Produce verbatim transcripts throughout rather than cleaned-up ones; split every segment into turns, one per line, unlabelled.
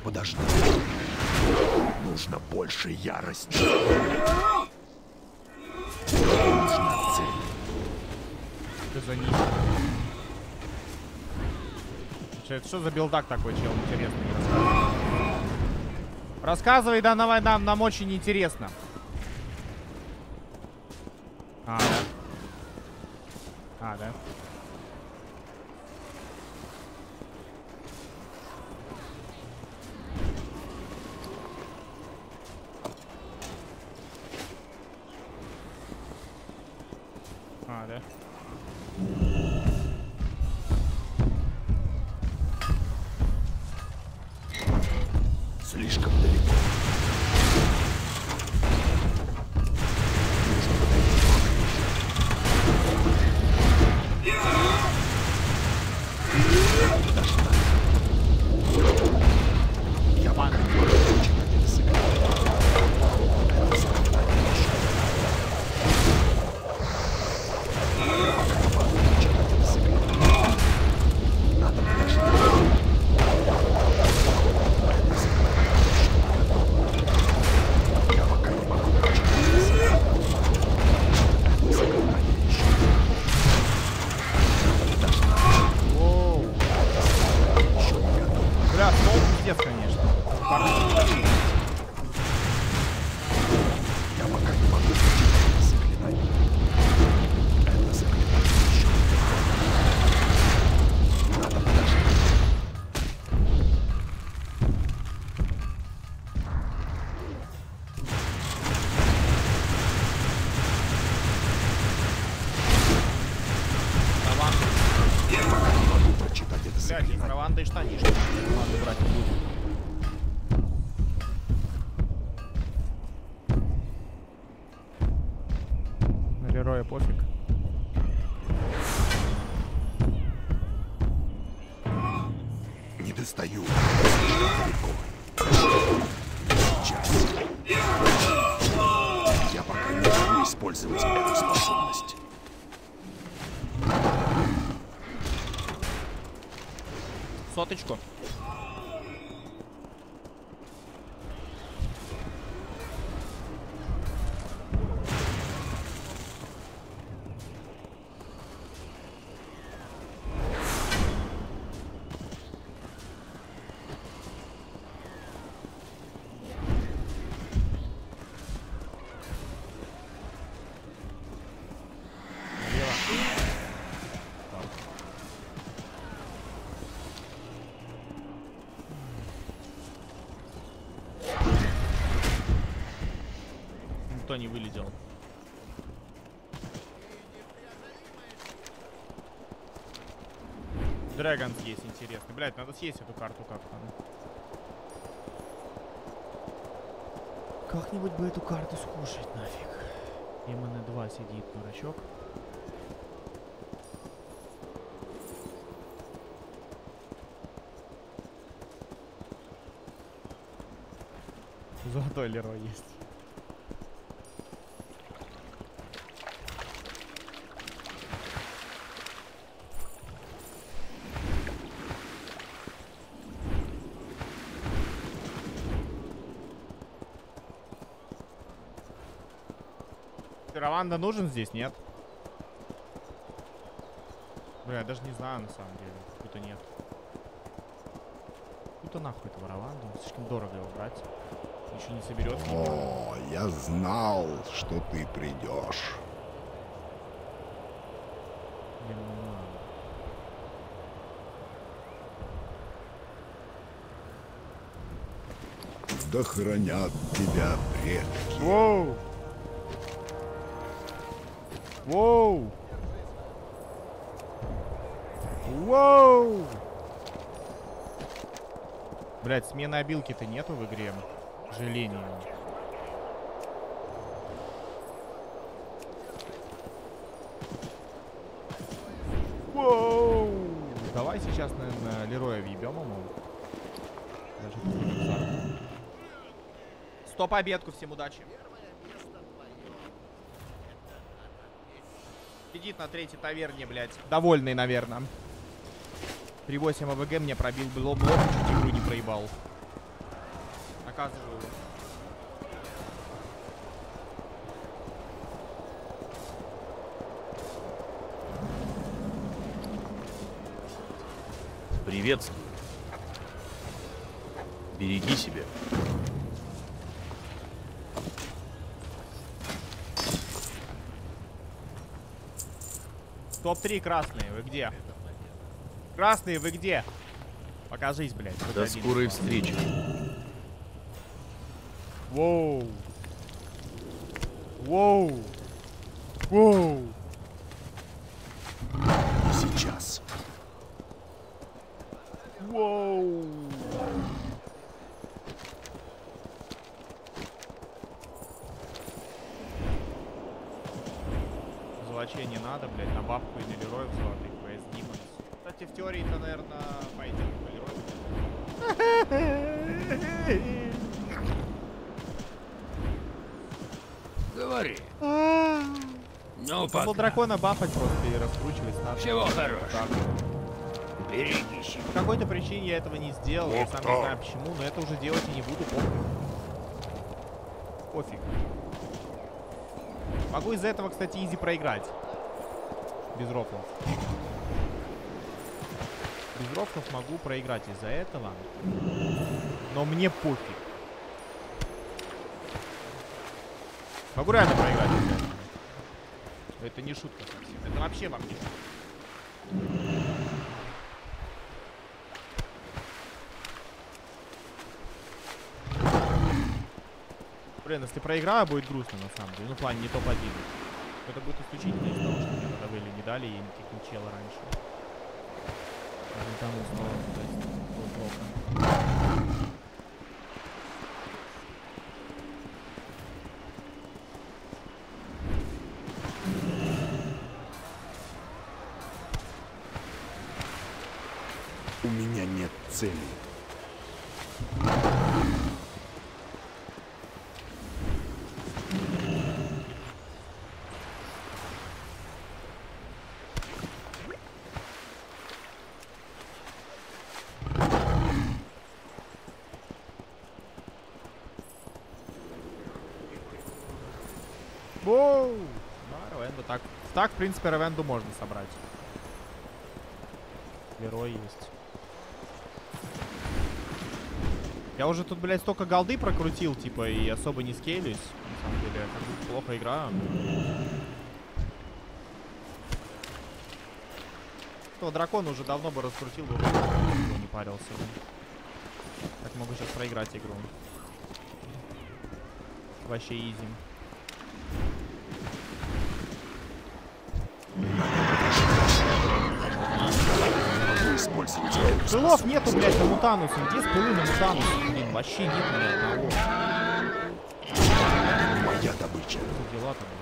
подожди. Нужно больше ярости. Нужна цель.
Что за ниша? Это что за билдак такой, чел, интересный? Рассказывай, Рассказывай да, давай, нам, нам очень интересно. А, да? А, да? А, да?
Слишком далеко. Я пока не могу начинать это сыграть. Это заклинание еще. Я пока не могу начинать это сыграть. Надо подождать. Я пока не могу начинать это сыграть. Это заклинание еще. Надо подождать.
Воу.
Еще не готов.
Бля, стол пиздец, конечно.
Я пока не могу начинать это заклинание. Это заклинание еще не готово. Надо подождать.
Раванда.
Я пока не могу прочитать это
Блядь, из
заклинание.
Раванда и штанишки. Ладно, брать не будем. На Лероя пофиг.
Не достаю. Слишком далеко. Сейчас. Я пока не могу использовать эту способность.
Соточку. Никто не вылетел. Дрэгонс есть, интересно. Блять, надо съесть эту карту как-то. Как-нибудь бы эту карту скушать нафиг. эм эн два сидит, дурачок. Золотой Лерой есть. Раванда нужен здесь, нет? Бля, я даже не знаю на самом деле. Какой-то нет. Какой-то нахуй этого Раванда. Слишком дорого его брать. Еще не соберется.
О, я знал, что ты придешь.
Блин, не надо.
Да хранят тебя предки.
Воу! Воу! Воу! Блять, смены обилки-то нету в игре. К сожалению. Воу! Давай сейчас, наверное, Лероя въебем ему. Даже Стоп обедку, всем удачи. Сидит на третьей таверне, блядь. Довольный, наверное. три восемь АВГ мне пробил, было блок, чуть игру не проебал. показываю.
Приветствую. Береги себя.
топ три красные, вы где? Красные, вы где? Покажись, блядь.
До скорой встречи.
Воу. Воу. Воу.
Не сейчас.
Воу. Золочей не надо, блядь, на бабку и на Лероев золотых пи эс Demons. Кстати, в теории-то, наверное, пойдем по Лероев.
Говори. Ну,
Надо
пока.
дракона бафать просто и раскручивать статус.
Всего хорошего.
Так.
Береги себя.
По какой-то причине я этого не сделал, я сам не знаю почему, но это уже делать и не буду, пофиг. Пофиг. Могу из-за этого, кстати, изи проиграть. Без рофлов. Без рофлов могу проиграть из-за этого. Но мне пофиг. Могу реально проиграть из-за этого. Это не шутка совсем. Это вообще вам не шутка. Блин, если проиграю, будет грустно на самом деле. Ну, в плане не топ один. Это будет исключительно из-за того, что мне надавили не дали и не кикнул чела раньше. Там снова, то есть, было плохо.
У меня нет цели.
Воу! Да, Равенду так. Так, в принципе, Равенду можно собрать. Герой есть. Я уже тут, блядь, столько голды прокрутил, типа, и особо не скейлюсь. На самом деле, я как будто плохо играю. То дракон уже давно бы раскрутил, бы не парился бы. Так могу сейчас проиграть игру. Вообще изи.
Использовать эту
Пылов нету, блядь, на Мутанусе. Где спылы на Мутанусе? Блин, вообще нет ни одного.
моя добыча.
Что дела-то, блин?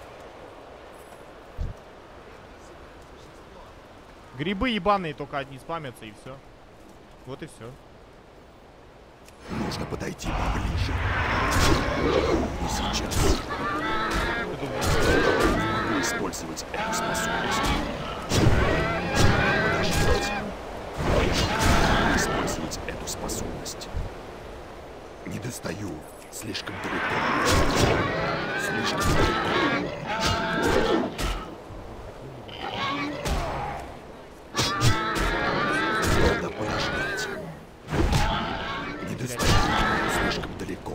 Грибы ебаные только одни спамятся и все. Вот и все.
Нужно подойти поближе. Не сейчас. Могу использовать эту способность. Подождите. Могу использовать эту способность. Не достаю. Слишком далеко. Слишком далеко. Надо подождать. Не достаю. Слишком далеко.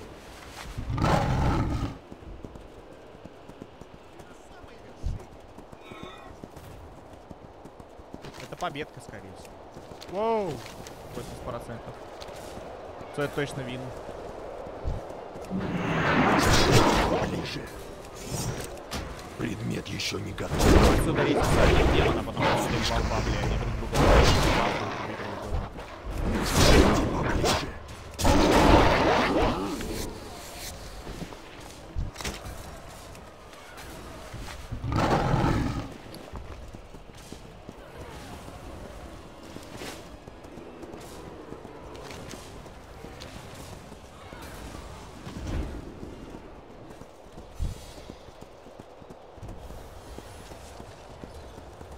Это победка, скорее всего. Воу! восемьдесят процентов. Это точно вин.
Ближе. Предмет еще не готов.
Отсюда рейс садик демона, потому что это бомба, бля, они друг друга
Подойди поближе.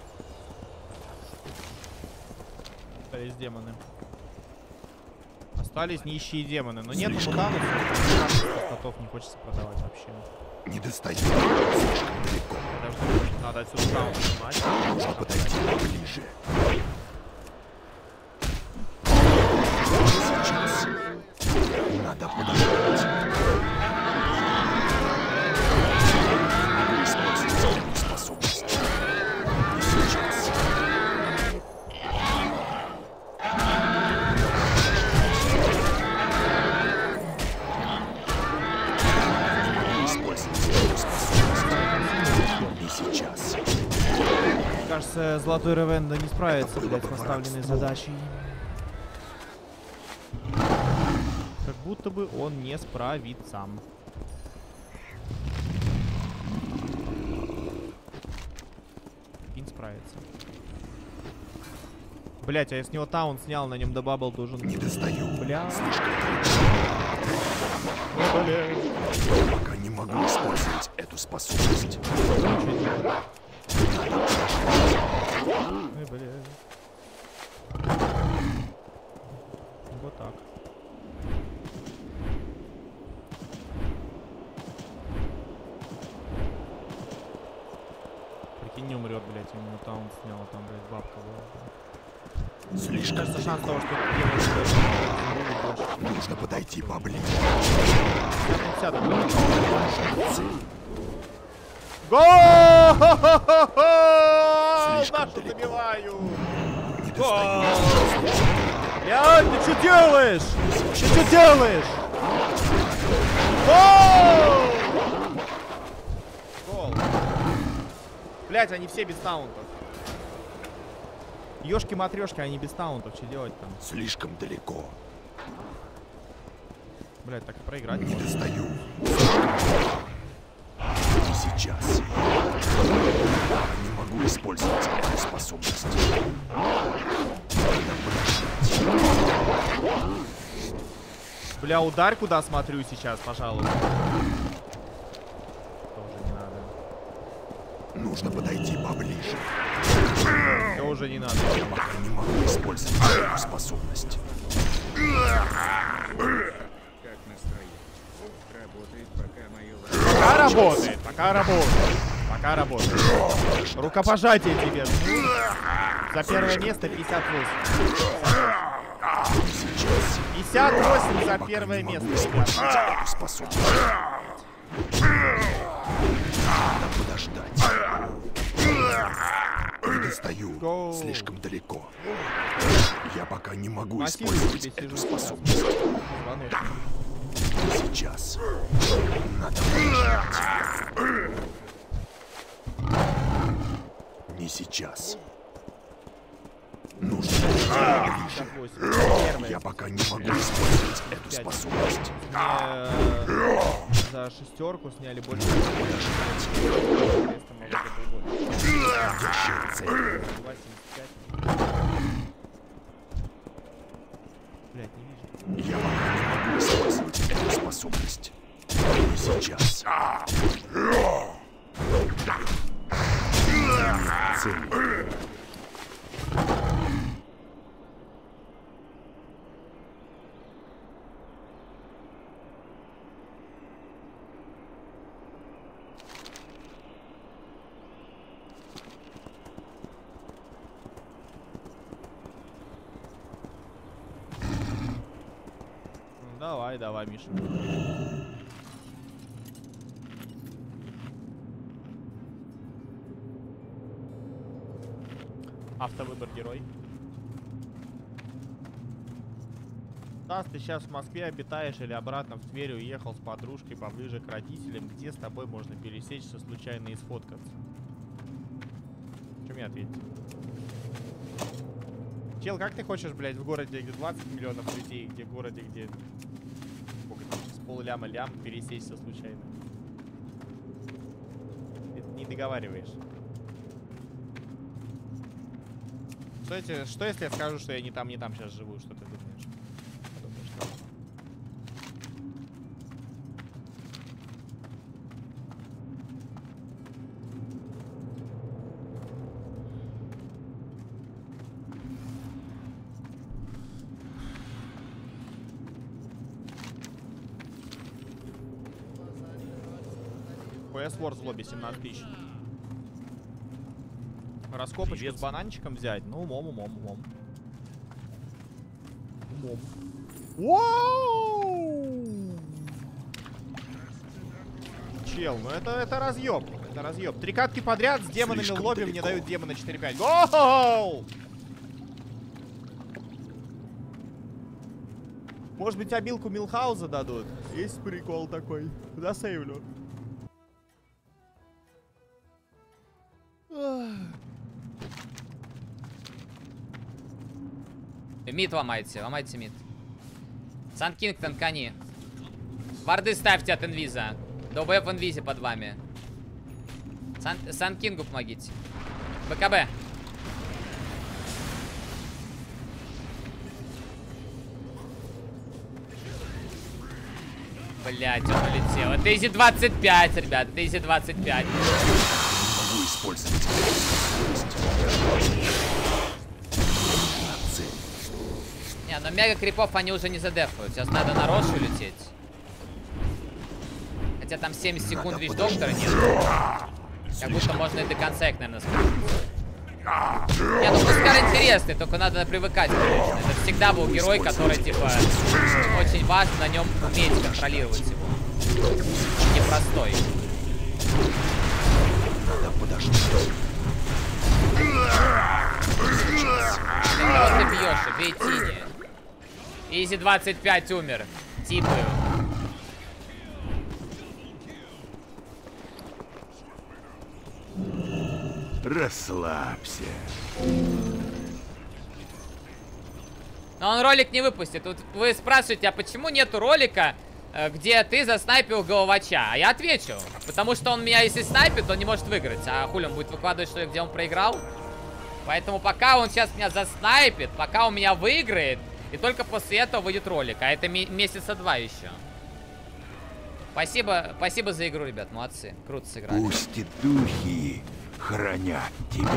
Есть демоны. Остались нищие демоны, но нет мутантов, статов не хочется продавать вообще.
Не достаю. Слишком далеко.
Подожди, надо отсюда таунт снимать.
Нужно подойти поближе. Сейчас. Надо подождать. Использовать эту способность. И сейчас. Использовать эту способность. И сейчас.
Кажется, Золотой Ревенда не справится, блядь, с поставленной задачей. Как будто бы он не справится. Прикинь, справится. Блять, а я с него таун снял, на нем добабл должен.
Не достаю.
Бля.
Слишком
О, бля.
далеко. Пока не могу использовать эту способность.
Ой, бля. Вот так. Прикинь, не умрет, блять, у него таун снял, а там, блять, бабка была.
Слишком
Кажется, шанс того, что это делает,
нужно подойти поближе.
Гол!
Слишком
Нашу
далеко.
забиваю!
Не
Гол!
достаю.
Блядь, ты что делаешь? Ты что делаешь? Гол! Гол. Блядь, они все без таунтов. Ёшки-матрёшки, они без таунтов. Что делать там?
Слишком далеко.
Блядь, так и проиграть
Не
можно.
достаю. И сейчас. Не могу использовать эту способность.
Бля, ударь куда смотрю сейчас, пожалуйста. Тоже не надо.
Нужно подойти поближе.
Тоже не надо.
Пока не могу использовать эту способность.
Как настроение? Работает, пока мое...
Пока работает, пока работает. Пока работает. Рукопожатие тебе. За первое место пятьдесят восемь.
Сейчас.
пятьдесят восемь за
Пока
первое
не могу
место.
использовать
ребят.
эту способность. Надо подождать. Не достаю.
Гоу.
Слишком далеко. Я пока не могу
Массивно
использовать
тебе
эту
сижу сейчас.
способность.
Звоночек.
Сейчас. Надо подождать. Не сейчас. Нужно подойти поближе.
пятьдесят восемь. Первое.
Я пока не могу использовать эту
Пять.
способность.
Мне за шестерку сняли больше.
Подождать. Входящая цель.
восемьдесят пять. Блять, не вижу.
Я пока не могу использовать эту способность. Не сейчас. Цель.
Давай, давай, Миша. Автовыбор герой. Стас, ты сейчас в Москве обитаешь или обратно в Тверь уехал с подружкой поближе к родителям? Где с тобой можно пересечься случайно и сфоткаться? Что мне ответить? Чел, как ты хочешь, блядь, в городе, где двадцать миллионов людей, где в городе, где сколько там, с полляма лям пересечься случайно? Ты не договариваешь. Что, эти, что если я скажу, что я не там, не там сейчас живу? Что ты думаешь? Подумаешь, что? пи эс Wars в лобби семнадцать тысяч. Раскопочку
Привет.
с бананчиком взять. Ну, умом, умом, умом. Умом. Воу! Чел, ну это, это разъеб. Это разъеб. Три катки подряд с демонами
Слишком
в лобби
далеко.
мне дают демона четыре пять. Гоу! Может быть, обилку Милхауза дадут? Есть прикол такой. Засейвлю.
Мид ломайте, ломайте мид. Санкинг танкани. Варды ставьте от инвиза. ДБ в инвизе под вами. Сан Санкингу помогите. БКБ. Блять, он улетел. Это изи двадцать пять, ребят. Это изи двадцать пять.
Могу использовать скорость. Цель.
Не, но мега крипов они уже не задефают. Сейчас надо на Рошу лететь. Хотя там семьдесят секунд
Надо
вещь
подождать.
доктора нет. Как будто можно и до конца их, наверное, спустить. Не, ну Хускар интересный, только надо привыкать, конечно. Это всегда был герой, который, типа, очень важно на нем уметь контролировать его. Непростой.
Надо подождать.
Кого ты бьешь? Бей Тини. Изи двадцать пять умер. Типаю.
Расслабься.
Но он ролик не выпустит. Тут вы спрашиваете, а почему нету ролика, э, где ты заснайпил головача? А я отвечу. Потому что он меня, если снайпит, он не может выиграть. А хули он будет выкладывать, что ли, где он проиграл? Поэтому пока он сейчас меня заснайпит, пока он меня выиграет, и только после этого выйдет ролик. А это месяца два еще. Спасибо, спасибо за игру, ребят. Молодцы. Круто сыграли.
Пусть и духи хранят тебя.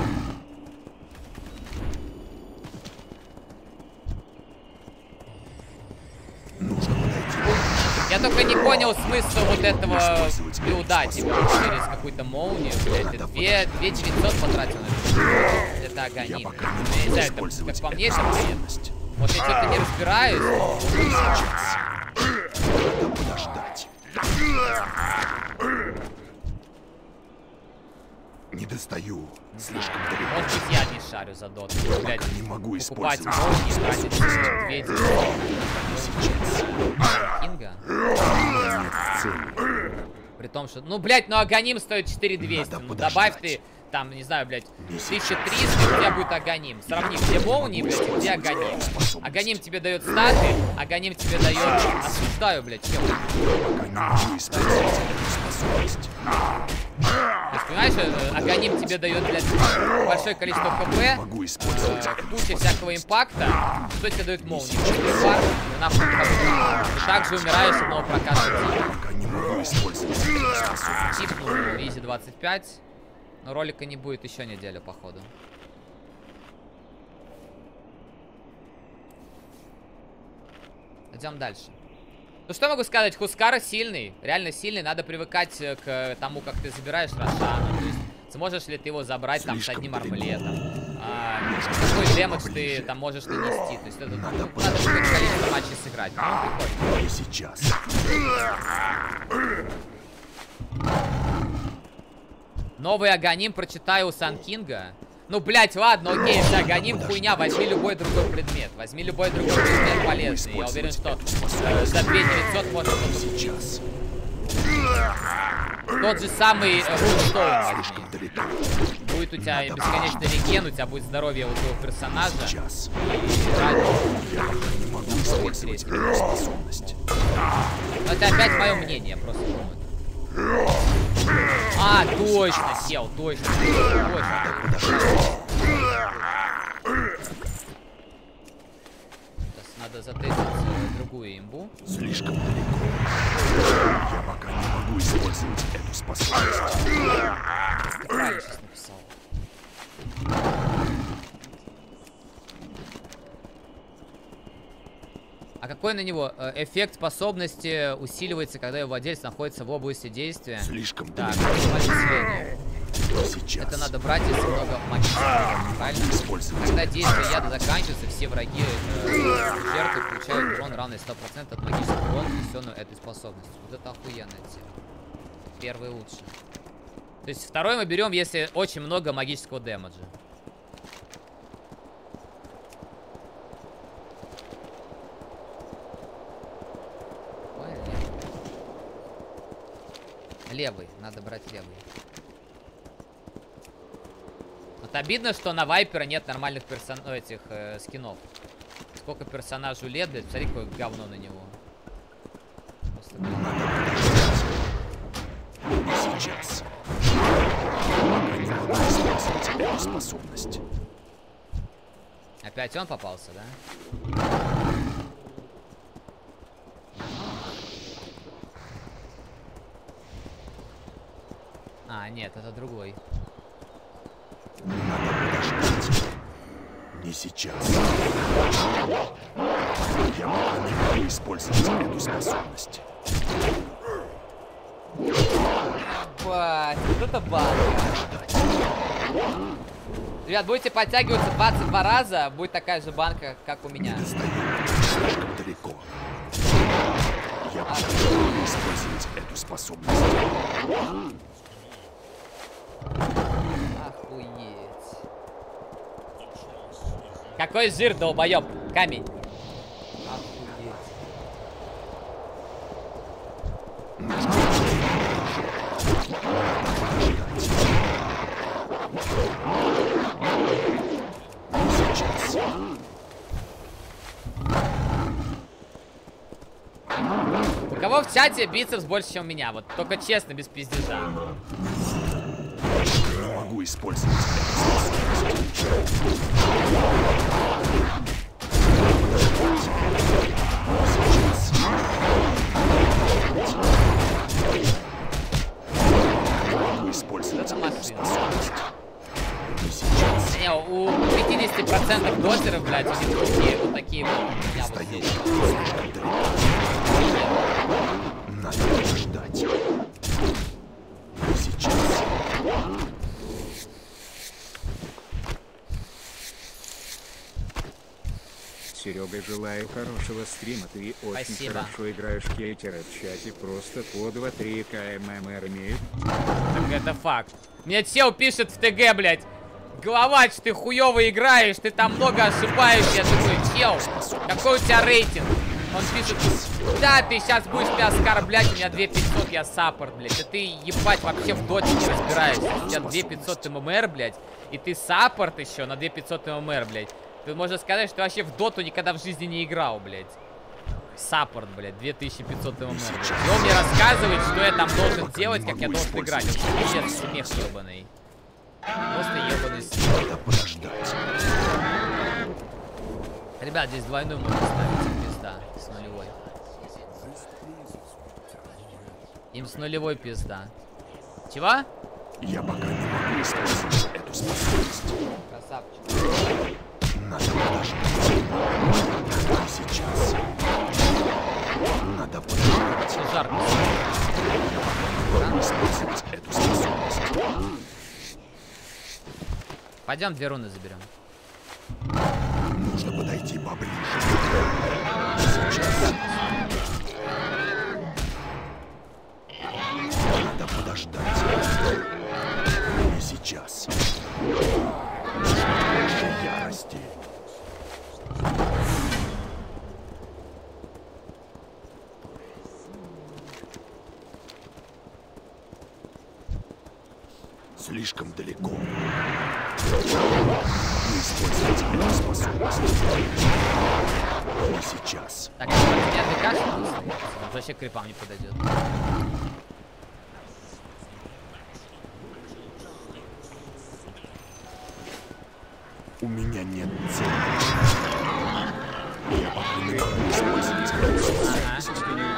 Нужно подойти.
Я только не понял смысл вот этого билда, типа, через какую-то молнию, блядь. Это две тысячи девятьсот потратил на это. Это агоним.
Я пока
Я
не
не
могу
знаю, это,
использовать
как по мне,
эту
это бред.
способность.
Вот я что-то не разбираюсь.
Надо подождать. Не достаю. Слишком далеко.
Может быть, я не шарю за доту. Блядь,
Не могу
покупать
использовать.
молнии, тратить две
Сейчас.
Кинга.
Цель.
При том, что... Ну, блядь, ну Аганим стоит четыре двести.
Надо
Ну,
подождать.
добавь ты, там, не знаю, блядь, тысяча триста, у тебя будет Аганим. Сравни, где молнии, блядь, и где Аганим. Аганим тебе дает статы, Аганим тебе дает... Осуждаю, блядь, чел.
Пока не могу использовать эту способность.
То есть, понимаешь, э, Аганим тебе дает, блядь, большое количество хп,
Могу использовать
э,
эту
куча
способность.
всякого импакта. Что тебе дает молнии? Быстрый пар, ну, нахуй ты как-то. Ты также умираешь от одного проката.
Пока не могу использовать эту способность.
Типнул изи двадцать пять. Но ролика не будет еще неделю, походу. Идем дальше. Ну что могу сказать, Хускар сильный, реально сильный, надо привыкать к тому, как ты забираешь Рошана, то есть сможешь ли ты его забрать там с
Слишком
одним
далеко.
армлетом, а, какой дэмэдж ты
Поближе.
там можешь нанести, то есть это,
Надо
надо какое-то количество матчей сыграть, ну прикольно.
Не сейчас.
Новый Аганим прочитаю у Санкинга. Ну, блять, ладно, окей, если Аганим хуйня, возьми любой другой предмет. Возьми любой другой предмет полезный. Я уверен, что э, за две тысячи девятьсот можно что-то купить.
Сейчас.
Тот же самый Рунстоун возьми.
Слишком далеко.
Будет у тебя бесконечный реген, у тебя будет здоровье у твоего персонажа.
Сейчас.
И ради-
Не могу использовать эту способность.
Но это опять мое мнение, просто думаю. А, точно, сел, точно. Точно. Сейчас надо затестить э, другую имбу.
Слишком далеко. Я пока не могу использовать эту способность.
Ты правильно сейчас написал. А Какой на него э, эффект способности усиливается, когда его владелец находится в области действия?
Слишком
Так,
далеко.
смысле?
Сейчас.
Это надо брать, если много магического урона, правильно?
Использовать.
Когда действие яда заканчивается, все враги э, жертвы получают урон, равный сто процентов от магического урона, нанесенного этой способностью. Вот это охуенная тема. Первый лучше. То есть второй мы берем, если очень много магического дэмэджа. Левый, надо брать левый. Вот обидно, что на Вайпера нет нормальных персон... этих э, скинов. Сколько персонажу лет, блядь, смотри, какое говно на него. Просто,
Не сейчас. Пока не могу использовать эту способность.
опять он попался, да? А, нет, это другой.
Надо подождать. Не сейчас. Я пока не могу использовать эту способность.
Бать, вот это банка. Ребят, будете подтягиваться двадцать два раза, будет такая же банка, как у меня.
Достаю слишком далеко. Я пока не могу использовать эту способность.
Охуеть. Какой жир, долбоёб. Камень. Охуеть.
Сейчас.
У кого в чате бицепс больше, чем у меня? Вот только честно, без пиздежа.
Не могу использовать эту способность. Сейчас. Не могу использовать эту способность. Не сейчас.
Не, у пятидесяти процентов дотеров, блядь, у них такие, вот такие вот. У меня вот здесь.
Слишком далеко. Надо подождать. Не сейчас.
Серега, желаю хорошего стрима. Ты очень
Спасибо.
хорошо играешь кейтера в чате. Просто по два-три КММР имеют.
Так это факт. Мне чел пишет в ТГ, блядь. Головач, ты хуёво играешь, ты там много ошибаешься. Я такой, чел, какой у тебя рейтинг? Он пишет, да, ты сейчас будешь меня оскорблять, у меня две тысячи пятьсот, я саппорт, блядь. Да ты, ебать, вообще в доте не разбираешься. У тебя две тысячи пятьсот ММР, блядь, и ты саппорт еще на две тысячи пятьсот ММР, блядь. Ты можешь сказать, что ты вообще в доту никогда в жизни не играл, блядь. Саппорт, блядь, две тысячи пятьсот ММР, блядь. И он мне рассказывает, что я там должен делать, как я должен играть. Это пиздец, смех ебаный. Просто ебаный смех.
Надо подождать.
Ребят, здесь двойную можно ставить, пизда, с нулевой. Им с нулевой пизда. Чего?
Я пока не могу использовать эту способность.
Красавчик.
Надо подождать. Не сейчас. Надо подождать.
Все жарко.
Я пока не могу использовать эту способность.
Пойдем две руны заберем.
Нужно подойти поближе. Сейчас. Надо подождать. Не сейчас. Больше ярости. Слишком далеко. Не использовать эту способность. Не сейчас.
Так, не отвлекашься? Он вообще к крипам не подойдет.
У меня нет цели. Я пока не могу использовать эту способность.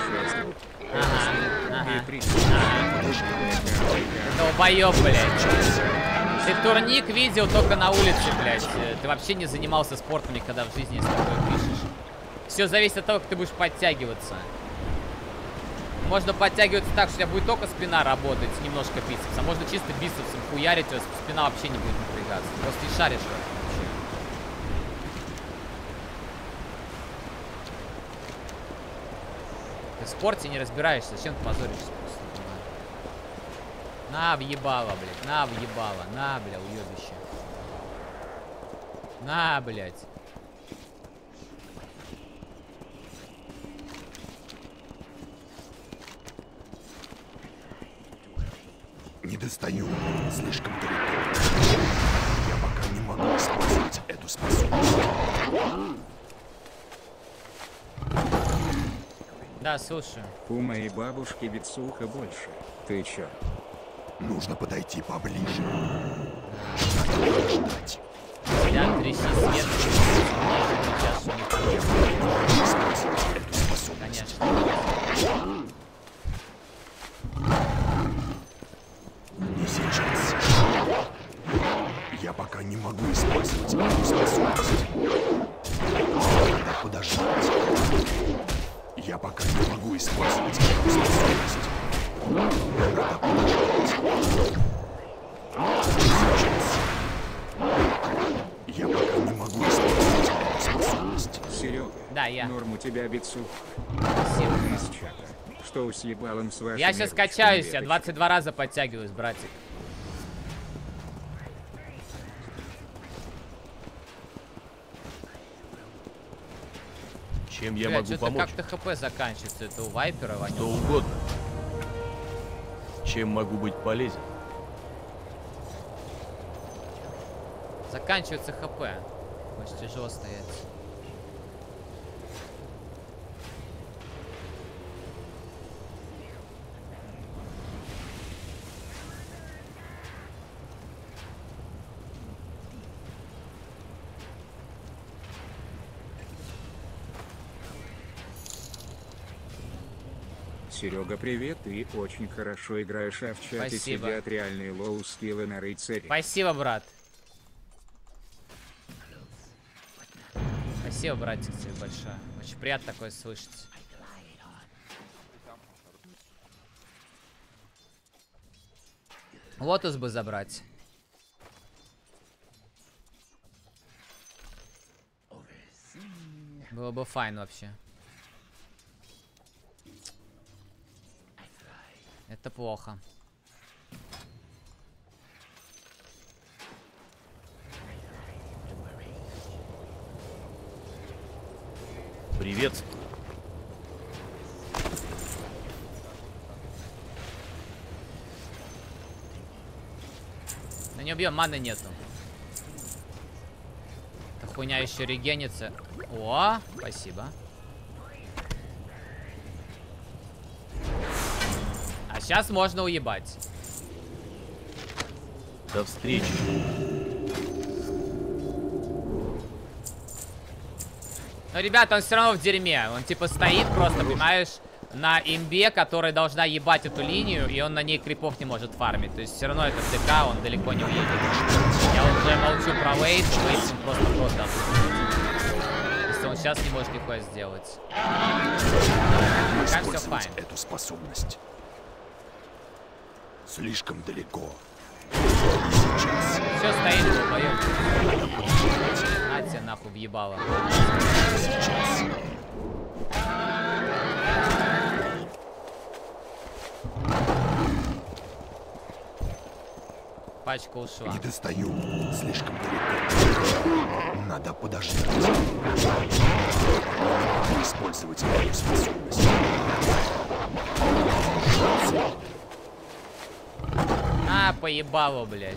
Ага, ага. Долбоёб, блядь. Ты турник видел только на улице, блядь. Ты вообще не занимался спортом никогда в жизни, если такое пишешь. Все зависит от того, как ты будешь подтягиваться. Можно подтягиваться так, что у тебя будет только спина работать, немножко бицепс. А можно чисто бицепсом хуярить, у тебя спина вообще не будет напрягаться. Просто не шаришь в этом вообще. Ты в спорте не разбираешься, зачем ты позоришься просто? На, въебало, блядь, на, въебало, на, бля, уебище. На, блядь.
Не достаю. Слишком далеко. Я пока не могу использовать эту способность.
Да, слушаю.
У моей бабушки бицуха больше. Ты чё?
Нужно подойти поближе. Надо ждать.
Да, тряси свет. Сейчас у них
Использовать эту способность.
конечно.
Не сейчас. Я пока не могу использовать эту способность. Надо подождать. Я пока не могу использовать эту способность. Надо подождать. Сейчас. Я пока не могу использовать эту способность.
Серега,
Да, я.
норм у тебя бицуха.
Спасибо.
Из чата. Что усъебалом с вашими
Я сейчас
ручками,
качаюсь, я
веточками?
двадцать два раза подтягиваюсь, братик.
Чем я
Бля,
могу
что-то
помочь?
как-то хп заканчивается, это у Вайпера, Ваня.
Что угодно. Чем могу быть полезен?
Заканчивается хп. Очень тяжело стоять.
Серега, привет, ты очень хорошо играешь, а в чате
Спасибо.
сидят реальные лоу-скиллы на рыцаре.
Спасибо, брат. Спасибо, братик, тебе большое. Очень приятно такое слышать. Лотос бы забрать. Было бы файн вообще. Это плохо.
Приветствую.
Да не убьем, маны нету. Эта хуйня еще регенится. О, спасибо. А сейчас можно уебать.
До встречи.
Но, ребята, он все равно в дерьме. Он типа стоит просто, понимаешь, на имбе, которая должна ебать эту линию, и он на ней крипов не может фармить. То есть все равно это ДК, он далеко не уедет. Я вот уже молчу про Вейт, Вейт он просто просто отпустит. Если он сейчас не может нихуя сделать. Пока все
Использовать
файн.
эту способность. Слишком далеко.
Все стоит, долбоёб. На тебе нахуй въебало.
Сейчас.
Пачка ушла.
Не достаю. Слишком далеко. Надо подождать. Надо использовать эту способность.
А, поебало, блядь.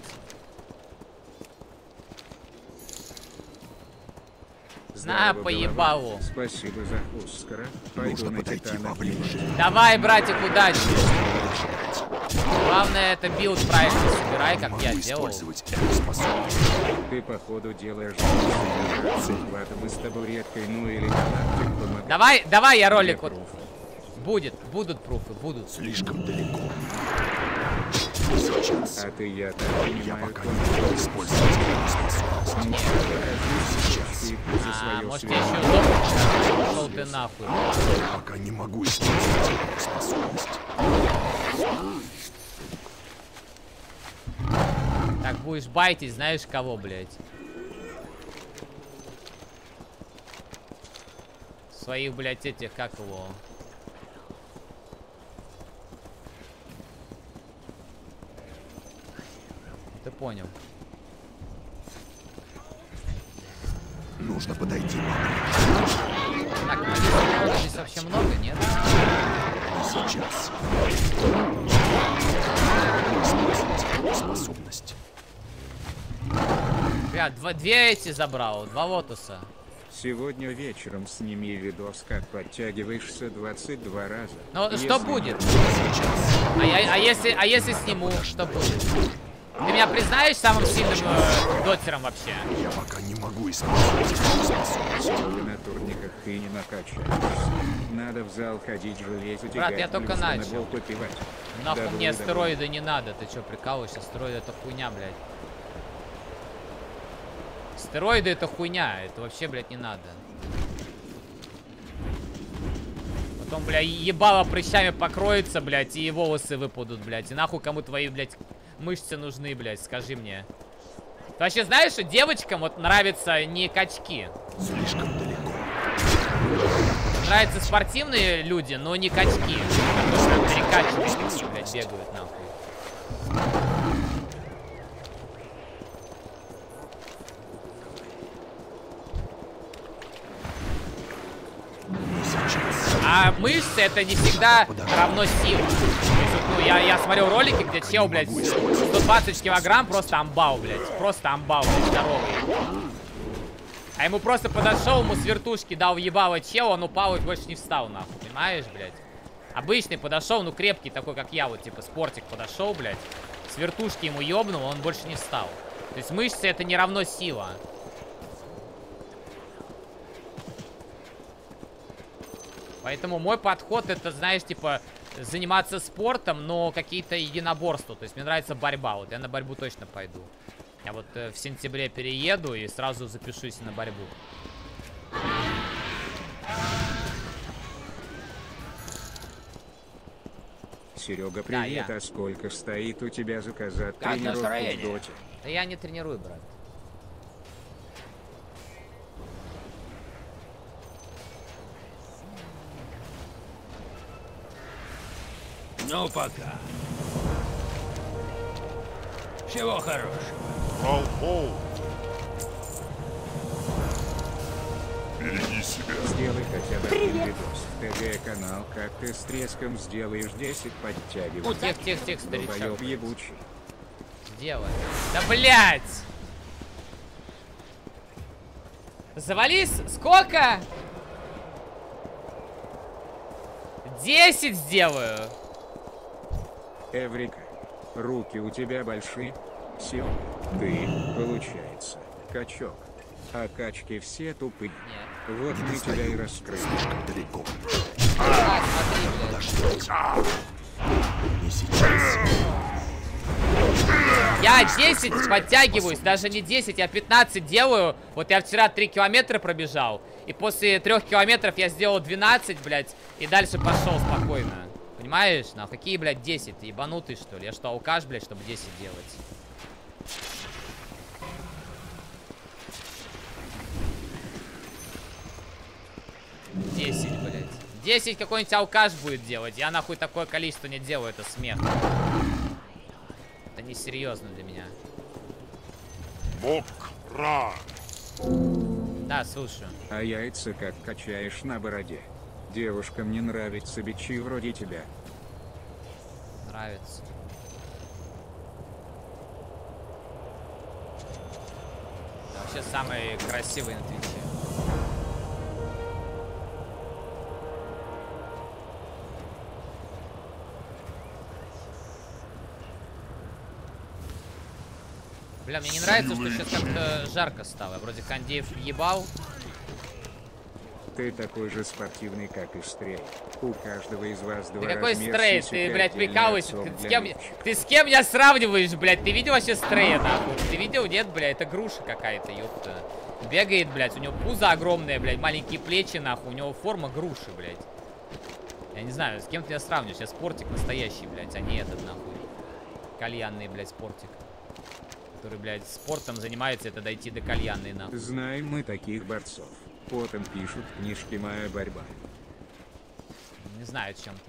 На,
Здорово,
поебалу.
голова. Спасибо за Оскара. Пойду
Нужно
на
подойти
Титана.
поближе.
Давай, братик, удачи. Главное, это билд правильно собирай, как
Могу
я делал.
использовать эту способность.
Ты, походу, делаешь захвата. Мы с тобой редкой, ну или галактик помогай.
Давай, давай я ролик
Мне
вот.
пруфы.
Будет, будут пруфы, будут.
Слишком далеко. Сейчас.
А ты, я так
Я
понимаю,
пока не могу использовать эту способность.
Сейчас. скидку за
А,
свое
может,
связь.
я еще удобно? Пошел ты нахуй.
Я пока не могу использовать эту способность.
Так будешь байтить, знаешь кого, блядь? Своих, блядь, этих, как его? Ты понял.
Нужно подойти.
Так, магистров здесь вообще много, нет?
Не сейчас. Могу использовать эту способность.
Ребят, два, две эти забрал, два лотуса.
Сегодня вечером сними видос, как подтягиваешься двадцать два раза.
Ну,
Если
что будет? А, я, а, если, а если сниму, что будет? Ты меня признаешь самым сильным э, дотером вообще?
Я пока не могу использовать эту способность.
Ты на турниках и не накачаешься. Надо в зал ходить, железо тягать,
Брат, я только
плюс на
начал.
бол попивать.
Нахуй
Добрый,
мне
добрый.
стероиды не надо. Ты что, прикалываешься? Стероиды это хуйня, блядь. Стероиды это хуйня. Это вообще, блядь, не надо. Потом, блядь, ебало прыщами покроется, блядь, и волосы выпадут, блядь. И нахуй кому твои, блядь, мышцы нужны, блядь, скажи мне. Ты вообще знаешь, что девочкам вот нравятся не качки?
Слишком далеко.
Нравятся спортивные люди, но не качки. Которые перекачивают, блядь, бегают нахуй. А мышцы это не всегда равно сила. То есть, ну, я, я смотрел ролики, где чел, блядь, сто двадцать килограмм просто амбал, блядь. Просто амбал, блядь, здоровый. А ему просто подошел, ему с вертушки дал въебало чел, он упал и больше не встал, нахуй. Понимаешь, блядь? Обычный подошел, ну крепкий, такой как я, вот типа спортик подошел, блядь. С вертушки ему ёбнул, он больше не встал. То есть мышцы это не равно сила. Поэтому мой подход это, знаешь, типа, заниматься спортом, но какие-то единоборства. То есть мне нравится борьба. Вот я на борьбу точно пойду. Я вот э, в сентябре перееду и сразу запишусь на борьбу.
Серега, привет,
я.
а сколько стоит у тебя заказать
Как
тренировку в
настроение?
доте?
Да я не тренирую, брат.
Ну, пока. Всего хорошего.
Оу-оу. Береги себя.
Сделай хотя бы один видос в ТГ-канал, как ты с треском сделаешь десять подтягиваний.
Тихо, тихо, тихо, старичок.
Долбоёб ебучий.
Сделай. Да блять! Завались сколько? десять сделаю.
Эврика, руки у тебя большие. Сил. Ты, получается, качок. А качки все тупые.
Нет.
Вот мы тебя и раскрыли.
Слишком далеко.
А, смотри, блядь.
Подождите. Не сейчас.
Я десять подтягиваюсь, даже не десять, я пятнадцать делаю. Вот я вчера три километра пробежал. И после трех километров я сделал двенадцать, блядь. И дальше пошел спокойно. Понимаешь? Ну, какие, блядь, десять? Ты ебанутый, что ли? Я что, алкаш, блядь, чтобы десять делать? десять, блядь. десять какой-нибудь алкаш будет делать. Я нахуй такое количество не делаю, это смех. Это несерьезно для меня.
Мокра.
Да, слушаю.
А яйца как качаешь на бороде. Девушкам не нравятся бичи вроде тебя.
Нравится. Да, вообще самый красивый на Твиче. Бля, мне не нравится, что сейчас как-то жарко стало. Вроде кондеев ебал.
Ты такой же спортивный, как и Стрей. У каждого из вас два
Ты какой
размера
Стрей?
сисек
Ты,
и
блядь,
отдельный
прикалываешься?
отсок
Ты с,
для
кем...
лифчика.
Ты с кем меня сравниваешь, блядь? Ты видел вообще Стрея, нахуй? Ты видел? Нет, блядь, это груша какая-то, ёпта. Бегает, блядь, у него пузо огромное, блядь, маленькие плечи, нахуй. У него форма груши, блядь. Я не знаю, с кем ты меня сравниваешь? Я спортик настоящий, блядь, а не этот, нахуй. Кальянный, блядь, спортик. Который, блядь, спортом занимается, это дойти до кальянной, нахуй.
Знаем мы таких борцов. Потом пишут книжки «Моя борьба».
Не знаю, о чем ты.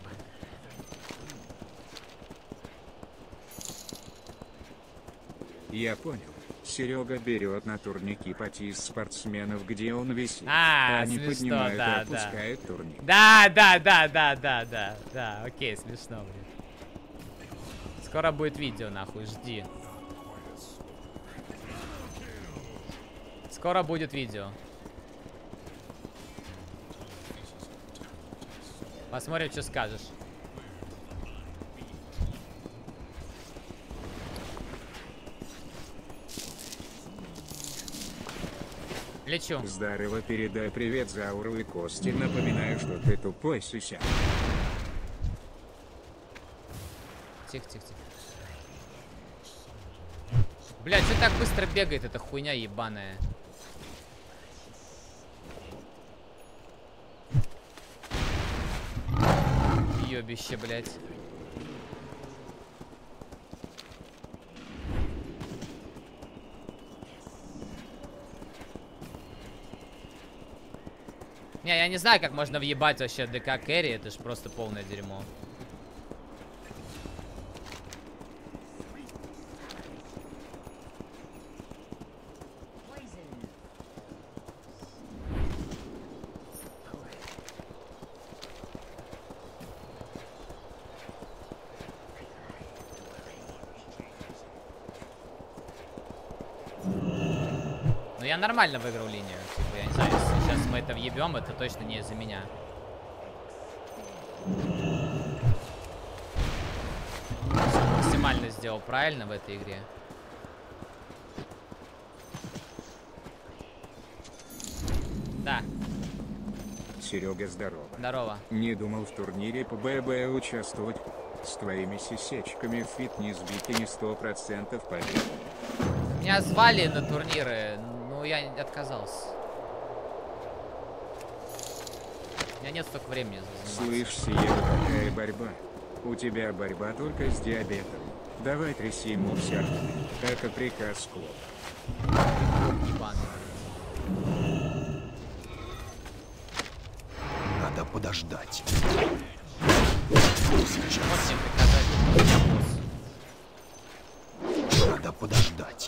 Я понял. Серега берет на турники пати из спортсменов, где он висит.
А,
Они
смешно,
поднимают
да,
и опускают да. турник.
Да, да, да, да, да, да, да, окей, смешно, блин. Скоро будет видео, нахуй, жди. Скоро будет видео. Посмотрим, что скажешь. Лечу.
Здорово, передай привет Зауру и Кости. Напоминаю, что ты тупой сися.
Тихо, тихо, тихо. Блядь, что так быстро бегает эта хуйня ебаная? Ёбище, блядь. Не, я не знаю, как можно въебать вообще ДК Кэрри, это ж просто полное дерьмо. Ну я нормально выиграл линию. Типа, я не знаю, если сейчас мы это въебем, это точно не из-за меня. Максимально сделал правильно в этой игре. Да.
Серега, здорово.
Здорово.
Не думал в турнире по ББ участвовать. С твоими сисечками в фитнес-бикини сто процентов победа.
Меня звали на турниры, но я отказался. У меня нет столько времени заниматься.
Слышь, Сиева, какая борьба? У тебя борьба только с диабетом. Давай тряси ему вся. Это приказ клуба.
Надо подождать.
Сейчас.
Надо подождать.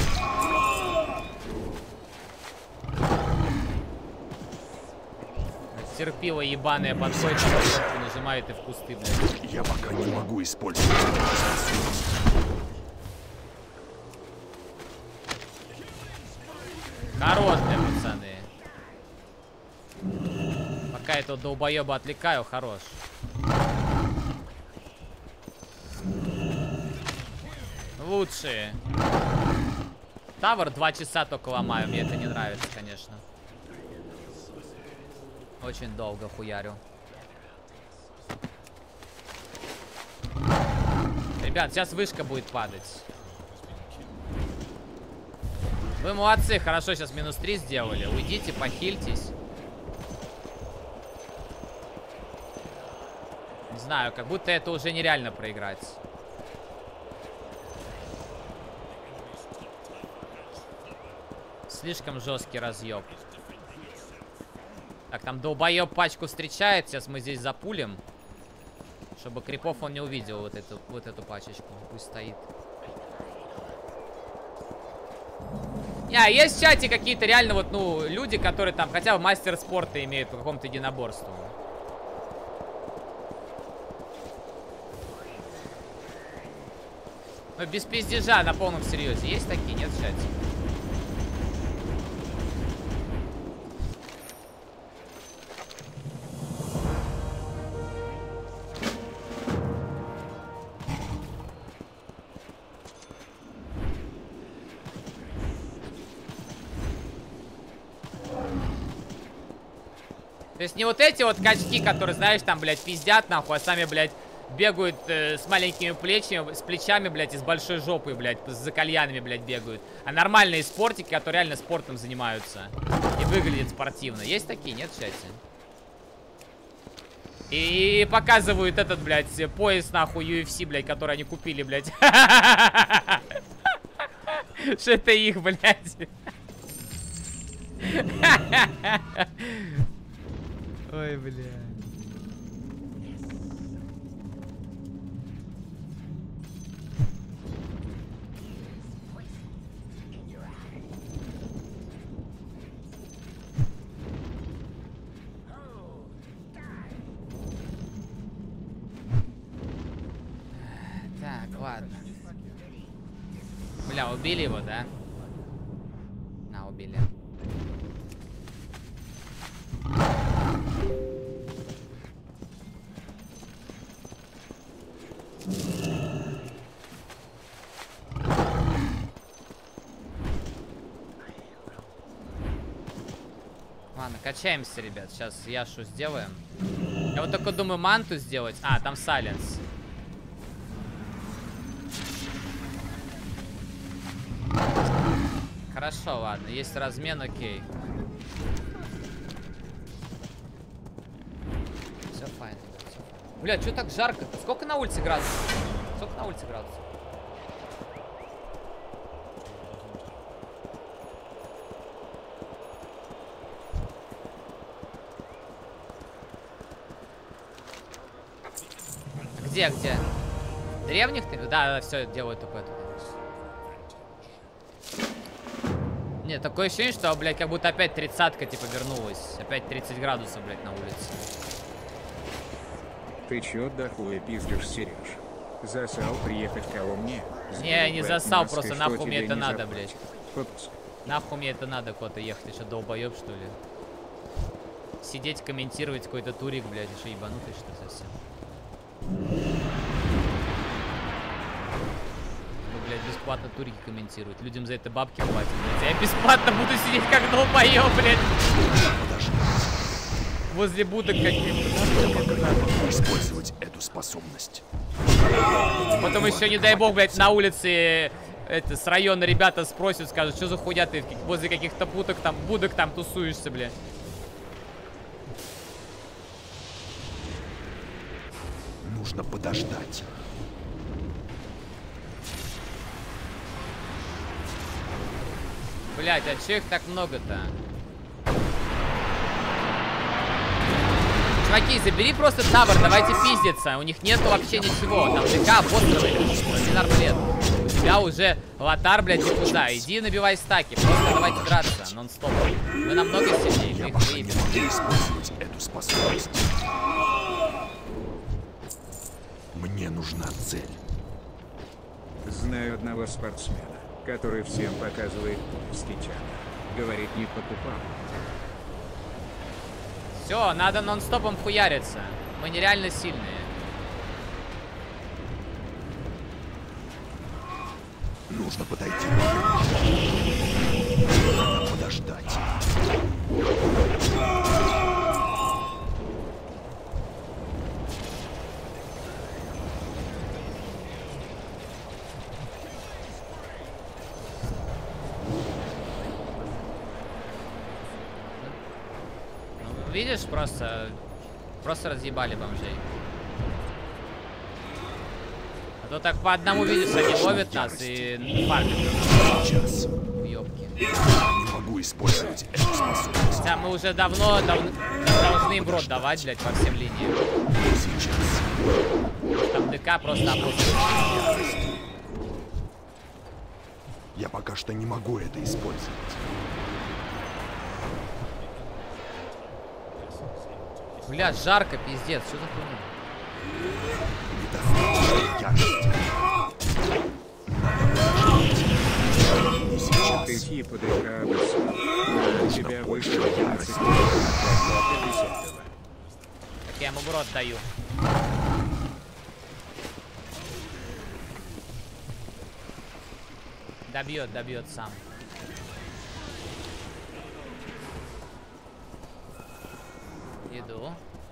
Терпила ебаная подходит, а нажимает и в кусты, блядь.
Я пока не могу использовать эту способность.
Хорошие, пацаны. Пока этого долбоеба отвлекаю, хорош. Лучшие. Тавр два часа только ломаю, мне это не нравится, конечно. Очень долго хуярю. Ребят, сейчас вышка будет падать. Вы молодцы, хорошо сейчас минус три сделали. Уйдите, похильтесь. Не знаю, как будто это уже нереально проиграть. Слишком жесткий разъеб. Так, там долбоеб пачку встречает. Сейчас мы здесь запулим. Чтобы крипов он не увидел вот эту, вот эту пачечку. Пусть стоит. Не, а есть в чате какие-то реально вот, ну, люди, которые там хотя бы мастер спорта имеют по какому-то единоборству. Ну, без пиздежа, на полном серьезе. Есть такие? Нет в чате? То есть не вот эти вот качки, которые, знаешь, там, блядь, пиздят, нахуй, а сами, блядь, бегают э, с маленькими плечами, с плечами, блядь, и с большой жопой, блядь, с кальянами, блядь, бегают. А нормальные спортики, которые реально спортом занимаются и выглядят спортивно. Есть такие, нет, в чате? И, и показывают этот, блядь, пояс, нахуй, ю эф си, блядь, который они купили, блядь. Что это их, блядь. Ой, блядь. Так, ладно. Бля, убили его, да? На, убили. Ладно, качаемся, ребят. Сейчас Яшу сделаем. Я вот только думаю манту сделать. А, там сайленс. Хорошо, ладно. Есть размен, окей. Все файн, ребят, все файн. Бля, что так жарко-то? Сколько на улице градусов? Сколько на улице градусов? Где, где? Древних ты? Да, да, все, делаю тупо это. Нет, такое ощущение, что, блядь, как будто опять тридцатка, типа, вернулась. Опять тридцать градусов, блядь, на улице.
Ты чё дохуя пиздишь, Сереж? Засал приехать кого мне?
Не, я не засал,
Маской,
просто
что
нахуй
тебе
мне это
не
надо,
заплатят.
блядь.
Попуск.
Нахуй мне это надо куда-то ехать, ты что, долбоёб, что ли? Сидеть, комментировать какой-то турик, блядь, еще ебанутый, что ли, совсем? Ну, блядь, бесплатно турики комментируют. Людям за это бабки платят, блядь. Я бесплатно буду сидеть как долбоёб, блядь. Возле будок каких-то.
Использовать эту способность.
Потом еще, не дай бог, блядь, на улице это, с района ребята спросят, скажут, что за хуйня ты возле каких-то будок там, будок там тусуешься, блядь.
Нужно подождать.
Блядь, а че их так много-то? Чуваки, забери просто табор, давайте пиздиться. У них нету вообще ничего. Там ДК, боссы, один арбалет. У тебя уже лотар, блядь, диффуза. Иди набивай стаки. Просто давайте драться нон-стоп. Мы намного сильнее, мы
Я
их
пока не
выебем.
могу использовать эту способность. Мне нужна цель.
Знаю одного спортсмена, который всем показывает стича. Говорит, не покупал.
Все, надо нон-стопом хуяриться. Мы нереально сильные.
Нужно подойти. Надо подождать.
Ну, видишь, просто... Просто разъебали бомжей. А то так по одному, видишь, они ловят нас и фармят.
Сейчас.
Ёбки.
Не могу использовать эту способность.
Хотя мы уже давно дав... должны им в рот давать, блядь, по всем линиям.
Сейчас.
Там ДК просто опустили.
Я пока что не могу это использовать.
Бля, жарко, пиздец, что за хуйня?
Недостаточно ярости. Надо подождать. Не сейчас.
Ты типа ДК обоссал. У тебя вышло двадцать пятьдесят.
Так я ему в рот даю. Добьет, добьет сам. Иду.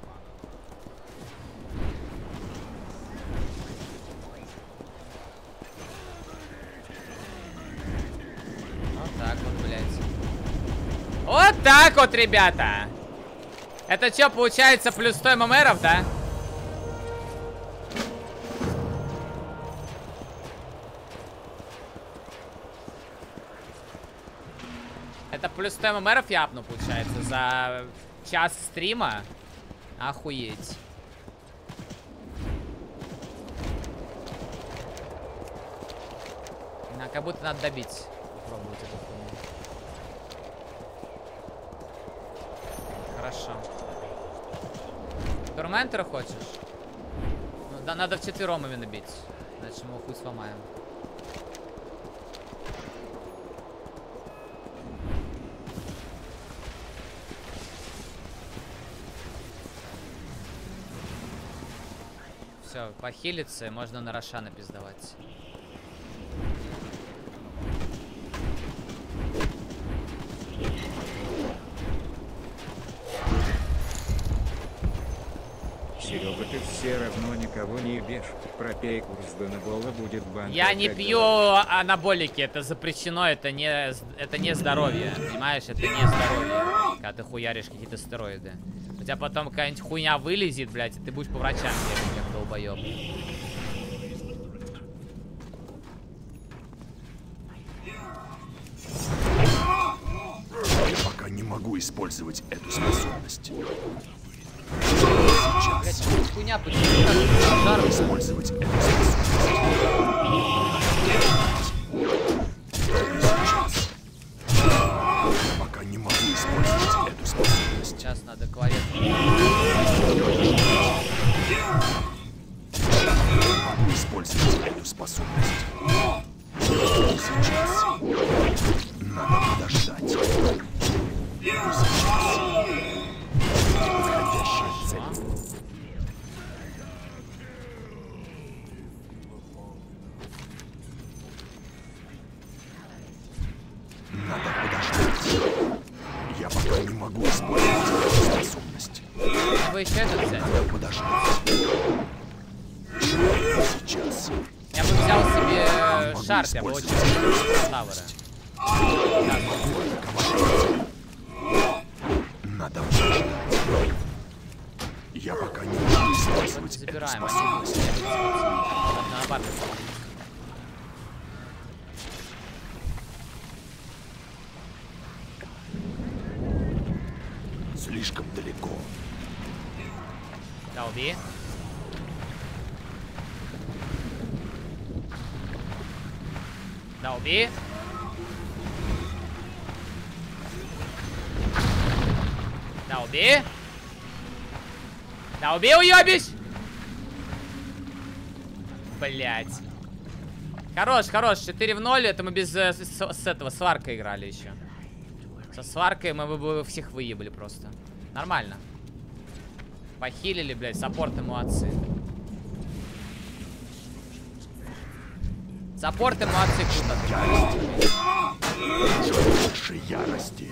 Вот так вот, блядь. Вот так вот, ребята. Это что, получается, плюс сто ММРов, да? Это плюс сто ММРов я апну, получается, за час стрима. Охуеть. А, как будто надо добить. Попробовать эту хуйню. Хорошо. Турментера хочешь? Ну, да, надо вчетвером именно бить. Иначе мы его хуй сломаем. Все, похилиться, и можно на Рошана пиздовать.
Серега, ты все равно никого не ебешь. Пропей курс Донабола, будет бан.
Я не пью анаболики, это запрещено, это не, это не здоровье, понимаешь, это не здоровье, когда ты хуяришь какие-то стероиды. У тебя потом какая-нибудь хуйня вылезет, блядь, и ты будешь по врачам бегать, как долбоёб.
Я пока не могу использовать эту способность.
Блядь,
Сейчас
хуйня почему так
использовать эту способность. Сейчас. Я пока не могу использовать эту способность.
Сейчас надо кварет.
Могу использовать эту способность. Сейчас. Надо подождать. Сейчас. Подходящая цель. Надо подождать. Я пока не могу использовать эту способность.
Вы еще этот взять?
Надо подождать. Сейчас.
Я бы взял себе
могу
шарп, я бы очень
использовать
любил тавры.
Надо подождать. Я пока не могу использовать эту
Забираем.
способность.
На бабе.
Слишком далеко.
Да, убей. Да, убей. Да, убей. Да, убей, уебись. Блять. Хорош, хорош. четыре в ноль. Это мы без э, с, с этого сваркой играли еще. Со сваркой мы бы всех выебали просто. Нормально. Похилили, блядь. Саппорты молодцы. Саппорты молодцы, круто.
Больше ярости.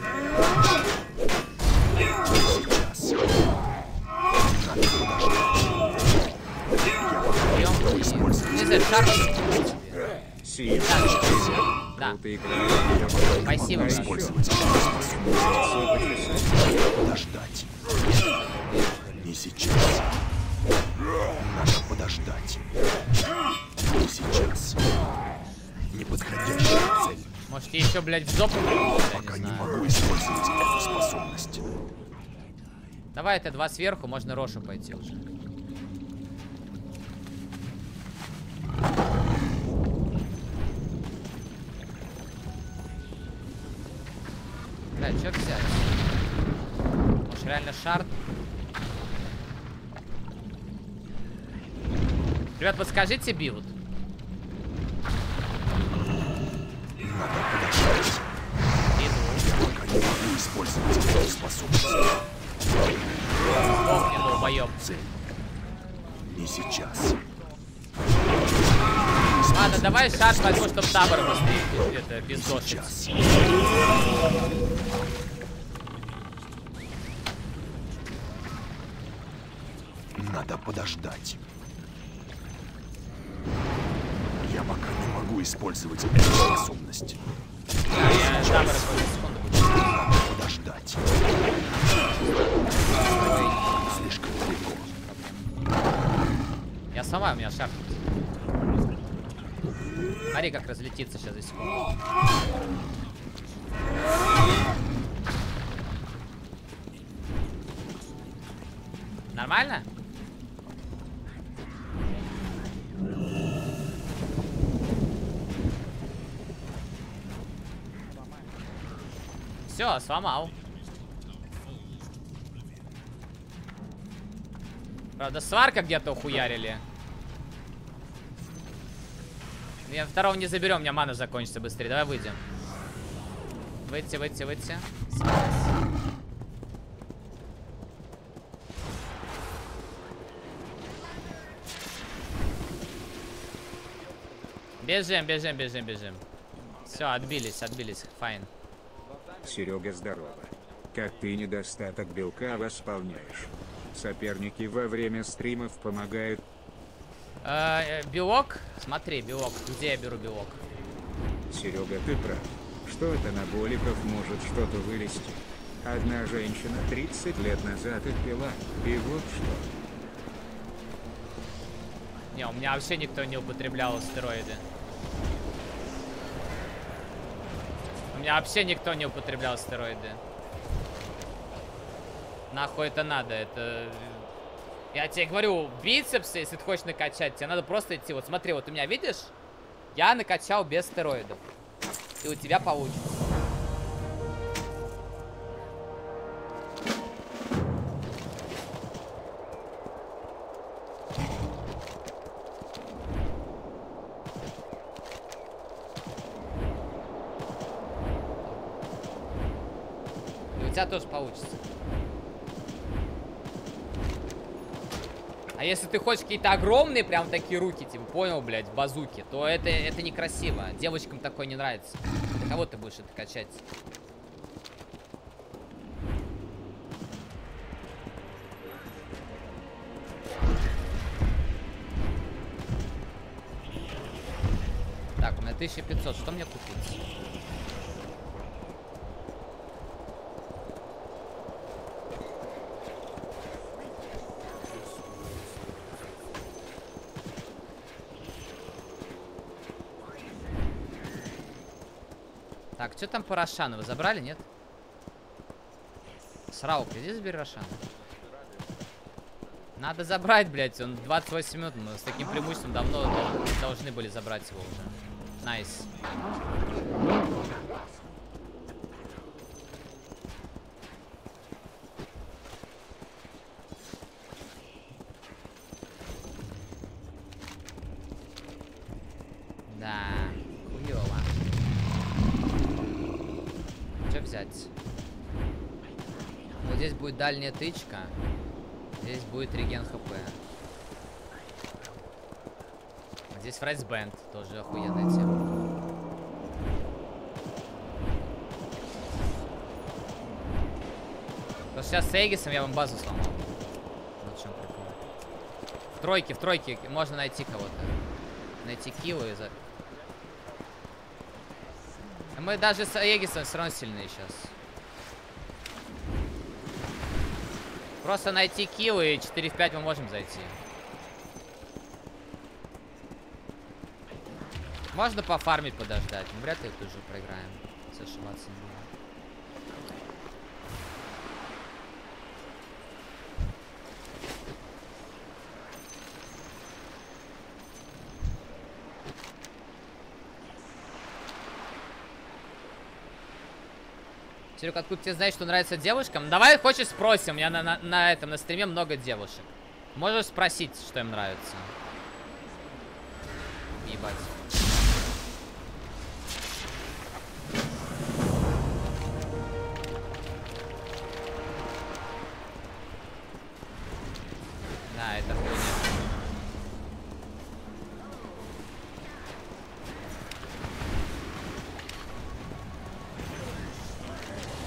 Сейчас. Надо подождать. Я пока не могу использовать.
Не знаю, шар.
Сиев,
Да.
ты играешь.
Спасибо, брат.
Использовать эту способность. Подождать. Не сейчас. Надо подождать. Не сейчас. Неподходящая цель.
Можете еще, блядь, в жопу.
Пока не могу использовать эту способность.
Давай, это два сверху, можно Рошу пойти уже. Блядь, что взять? Может, реально шарт? Ребят, подскажите билд.
Надо подождать.
Иду.
Я пока не могу использовать эту способность.
Сдохни, долбоёб.
Цель. Не сейчас.
Ладно, давай шарт возьму, чтоб табор быстрее. Это без дошек.
Сейчас. Надо подождать. Я пока не могу использовать эту способность.
Я дам секунду.
Надо подождать. Слишком далеко.
Я сама, у меня шар. Смотри, как разлетится сейчас за секунду. Нормально? Все, сломал. Правда, сварка где-то ухуярили. Я второго не заберем, у меня мана закончится быстрее. Давай выйдем. Выйти, выйти, выйти. Бежим, бежим, бежим, бежим. Все, отбились, отбились. Файн.
Серега, здорово. Как ты недостаток белка восполняешь? Соперники во время стримов помогают.
Э, белок? Смотри, белок. Где я беру белок?
Серега, ты прав. Что от анаболиков может что-то вылезти? Одна женщина тридцать лет назад их пила. И вот что.
Не, у меня вообще никто не употреблял стероиды. У меня вообще никто не употреблял стероиды. Нахуй это надо, это... Я тебе говорю, бицепсы, если ты хочешь накачать, тебе надо просто идти. Вот смотри, вот у меня, видишь? Я накачал без стероидов. И у тебя получится. И у тебя тоже получится. А если ты хочешь какие-то огромные, прям такие руки, типа, понял, блядь, базуки, то это, это некрасиво. Девочкам такое не нравится. Для кого ты будешь это качать? Так, у меня тысяча пятьсот. Что мне купить? Так, что там по Рошану? Вы забрали, нет? Сраук, иди забери Рошану. Надо забрать, блядь, он двадцать восемь минут. Мы с таким преимуществом давно должны были забрать его уже. Найс. Да, хуёво. Что взять? Вот здесь будет дальняя тычка. Здесь будет реген хп. Здесь фрайсбенд, тоже охуенная тема. Просто сейчас с Эгисом я вам базу сломал. Вот в чем прикол. В тройке, в тройке можно найти кого-то. Найти киллы и за... Мы даже с Эгисом все равно сильные сейчас. Просто найти киллы и четыре в пять мы можем зайти. Можно пофармить, подождать. Мы вряд ли тут же проиграем. Если ошибаться не буду. Серега, откуда ты знаешь, что нравится девушкам? Давай, хочешь, спросим. У меня на, на, на этом, на стриме много девушек. Можешь спросить, что им нравится. Ебать. Да, это хуйня.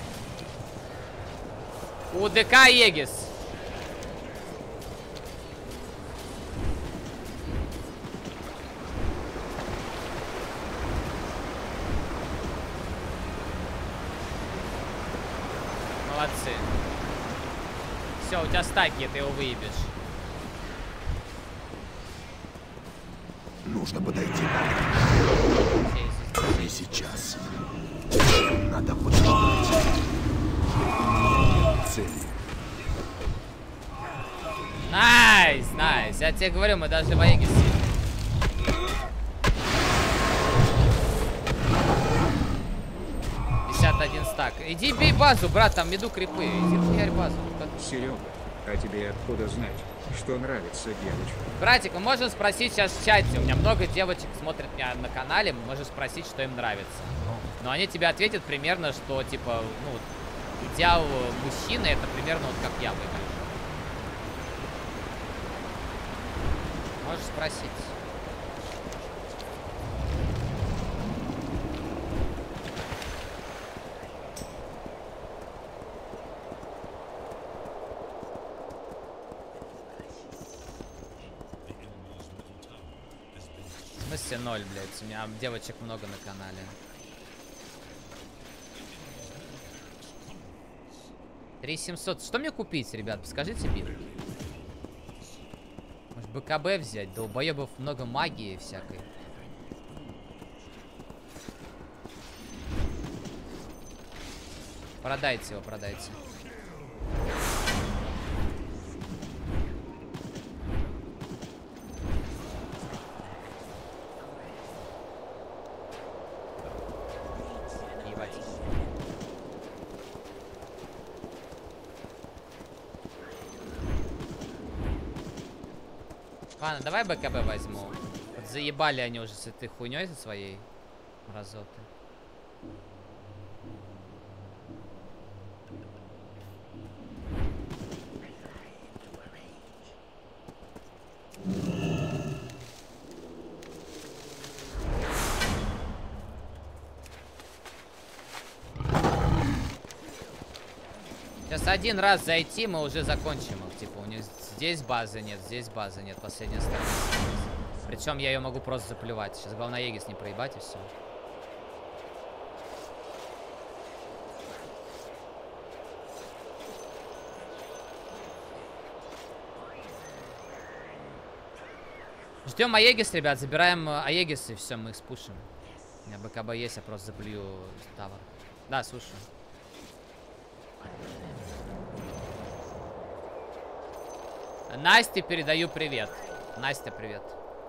У ДК Егис. Молодцы. Все, у тебя стаки, ты его выебешь.
Нужно подойти. Не сейчас. Надо подождать. Цели.
Найс, найс. Я тебе говорю, мы даже в Аеге сидим. пятьдесят один стак. Иди бей базу, брат, там меду крипы. Иди хуярь базу.
Серега, а тебе откуда знать, что нравится девочкам?
Братик, мы можем спросить сейчас в чате. У меня много девочек смотрят меня на канале. Мы можем спросить, что им нравится. Но они тебе ответят примерно, что типа, ну, идеал мужчины это примерно вот как я выгляжу. Можешь спросить. В смысле ноль, блядь? У меня девочек много на канале. три семьсот. Что мне купить, ребят? Скажите, бил. Может, БКБ взять? Долбоебов много магии всякой. Продайте его, продайте. Ебать. Ладно, давай БКБ возьму. Вот заебали они уже с этой хуйней со своей мразоты. Сейчас один раз зайти, мы уже закончим их. Типа, у них здесь базы нет, здесь базы нет, последняя сторона. Причем я ее могу просто заплевать. Сейчас главное Егис не проебать и все. Ждем Аегис, ребят, забираем Аегис и все, мы их спушим. У меня БКБ есть, я просто заплюю тавер. Да, слушаю. Насте передаю привет. Настя, привет.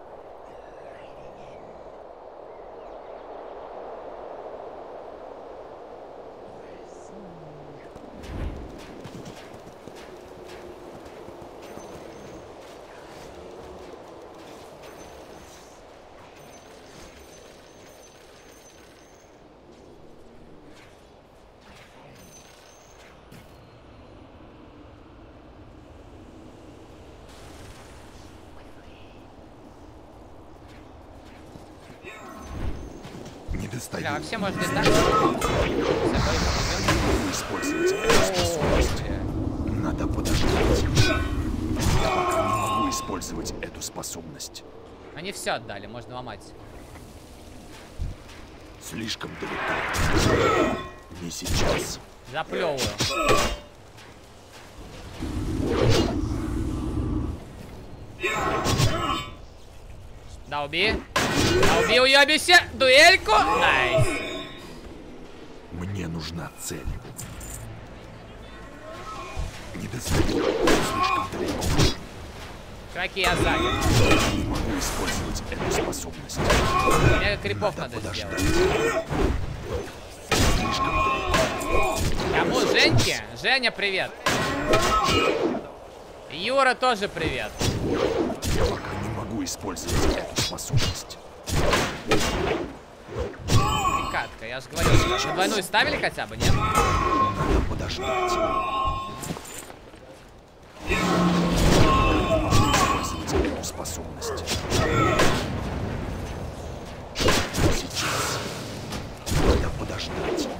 Бля, вообще может быть так.
Использовать эту способность. Надо подождать. Я пока не могу использовать эту способность.
Они все отдали, можно ломать.
Слишком далеко. Не сейчас.
Заплевываю. Да, убей. Да, убей, уебище. Дуэльку. Найс.
Мне нужна цель. Не достаю. Слишком далеко.
Краки я занят.
Не могу использовать эту способность.
Мега крипов надо, надо сделать.
Слишком далеко.
Кому? Женьке? Женя, привет. Юра тоже привет.
Я пока не могу использовать эту способность.
Прикатка, я же говорил, что двойную ставили хотя бы, нет?
Надо подождать. Использовать эту способность. Сейчас. Надо подождать.